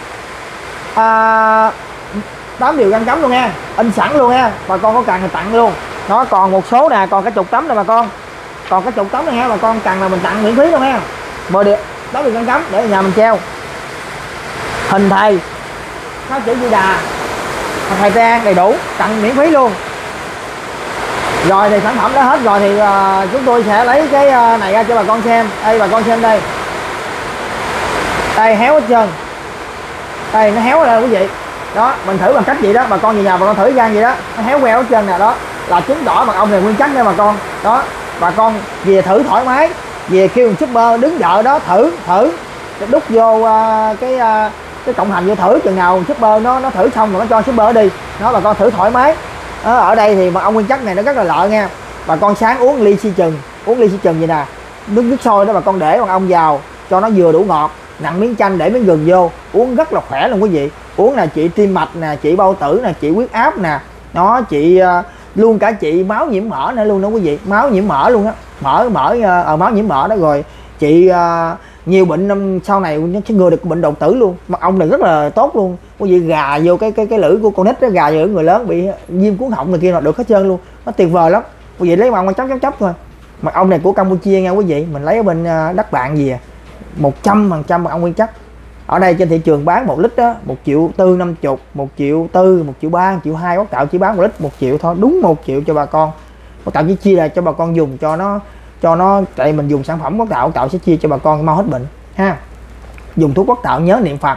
8 điều ngăn cấm luôn nha, in sẵn luôn nha, bà con có cần thì tặng luôn. Nó còn một số nè, còn cái chục tấm này bà con, còn cái chục tấm này ha, bà con cần là mình tặng miễn phí luôn ha. 10 điều 8 điều ngăn cấm để ở nhà mình treo. Hình thầy có chữ Di Đà, thầy Tây An đầy đủ, tặng miễn phí luôn. Rồi thì sản phẩm đã hết rồi thì chúng tôi sẽ lấy cái này ra cho bà con xem. Đây bà con xem đây, đây héo hết trơn, đây nó héo rồi quý vị. Đó, mình thử bằng cách gì đó, bà con về nhà bà con thử gan gì đó, nó héo queo hết trơn nè, đó là chứng tỏ mật ong này nguyên chất nha bà con. Đó, bà con về thử thoải mái, về kêu một shipper đứng vợ đó thử đút vô cái cộng hành vô thử, chừng nào shipper nó thử xong rồi nó cho shipper đi. Đó, bà con thử thoải mái. Ở đây thì mật ong nguyên chất này nó rất là lợi nha. Bà con sáng uống ly si chừng vậy nè, nước sôi đó bà con để mật ong vào cho nó vừa đủ ngọt, nặn miếng chanh để miếng gừng vô, uống rất là khỏe luôn quý vị. Uống là trị tim mạch nè, trị bao tử nè, trị huyết áp nè, nó trị luôn cả trị máu nhiễm mỡ nữa luôn đó quý vị, máu nhiễm mỡ luôn á, máu nhiễm mỡ đó, rồi trị nhiều bệnh sau này nó sẽ ngừa được bệnh đột tử luôn. Mật ong này rất là tốt luôn quý vị. Gà vô cái lưỡi của con nít đó, gà vô người lớn bị viêm cuống họng này kia là được hết trơn luôn, nó tuyệt vời lắm quý vị. Lấy mật ong chốc thôi. Mật ong này của Campuchia nha quý vị, mình lấy ở bên đất bạn gì 100% mật ong nguyên chất. Ở đây trên thị trường bán 1 lít đó 1.450.000, 1.400.000, 1.300.000, 1.200.000. Quốc Tạo chỉ bán 1 lít 1 triệu thôi, đúng 1 triệu cho bà con. Quốc Tạo chỉ chia ra cho bà con dùng cho nó tại mình dùng sản phẩm Quốc Tạo sẽ chia cho bà con mau hết bệnh ha. Dùng thuốc Quốc Tạo nhớ niệm Phật,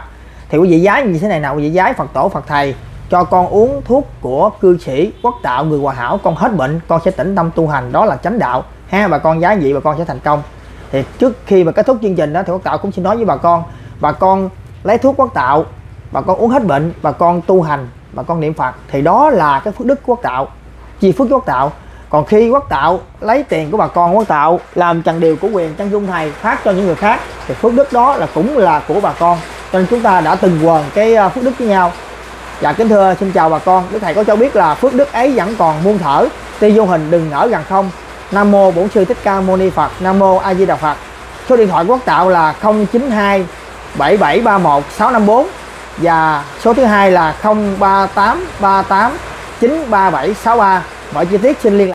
Thì quý vị giái như thế này nào, quý vị giái Phật tổ Phật thầy cho con uống thuốc của cư sĩ Quốc Tạo người Hòa Hảo, con hết bệnh, con sẽ tĩnh tâm tu hành, đó là chánh đạo ha. Bà con giái vậy bà con sẽ thành công. Thì trước khi mà kết thúc chương trình đó thì Quốc Tạo cũng xin nói với bà con lấy thuốc Quốc Tạo, bà con uống hết bệnh, bà con tu hành, bà con niệm Phật, thì đó là cái phước đức của Quốc Tạo, chi phước Quốc Tạo. Còn khi Quốc Tạo lấy tiền của bà con, Quốc Tạo làm trần điều của quyền chân dung thầy phát cho những người khác, thì phước đức đó là cũng là của bà con, cho nên chúng ta đã từng quần cái phước đức với nhau. Dạ kính thưa xin chào bà con, Đức Thầy có cho biết là phước đức ấy vẫn còn muôn thở, tuy vô hình đừng ngỡ rằng không. Nam mô Bổn Sư Thích Ca Mâu Ni Phật. Nam mô A Di Đà Phật. Số điện thoại của Quốc Tạo là 092 7731 654 và số thứ hai là 038 38 93763. Mọi chi tiết xin liên lạc.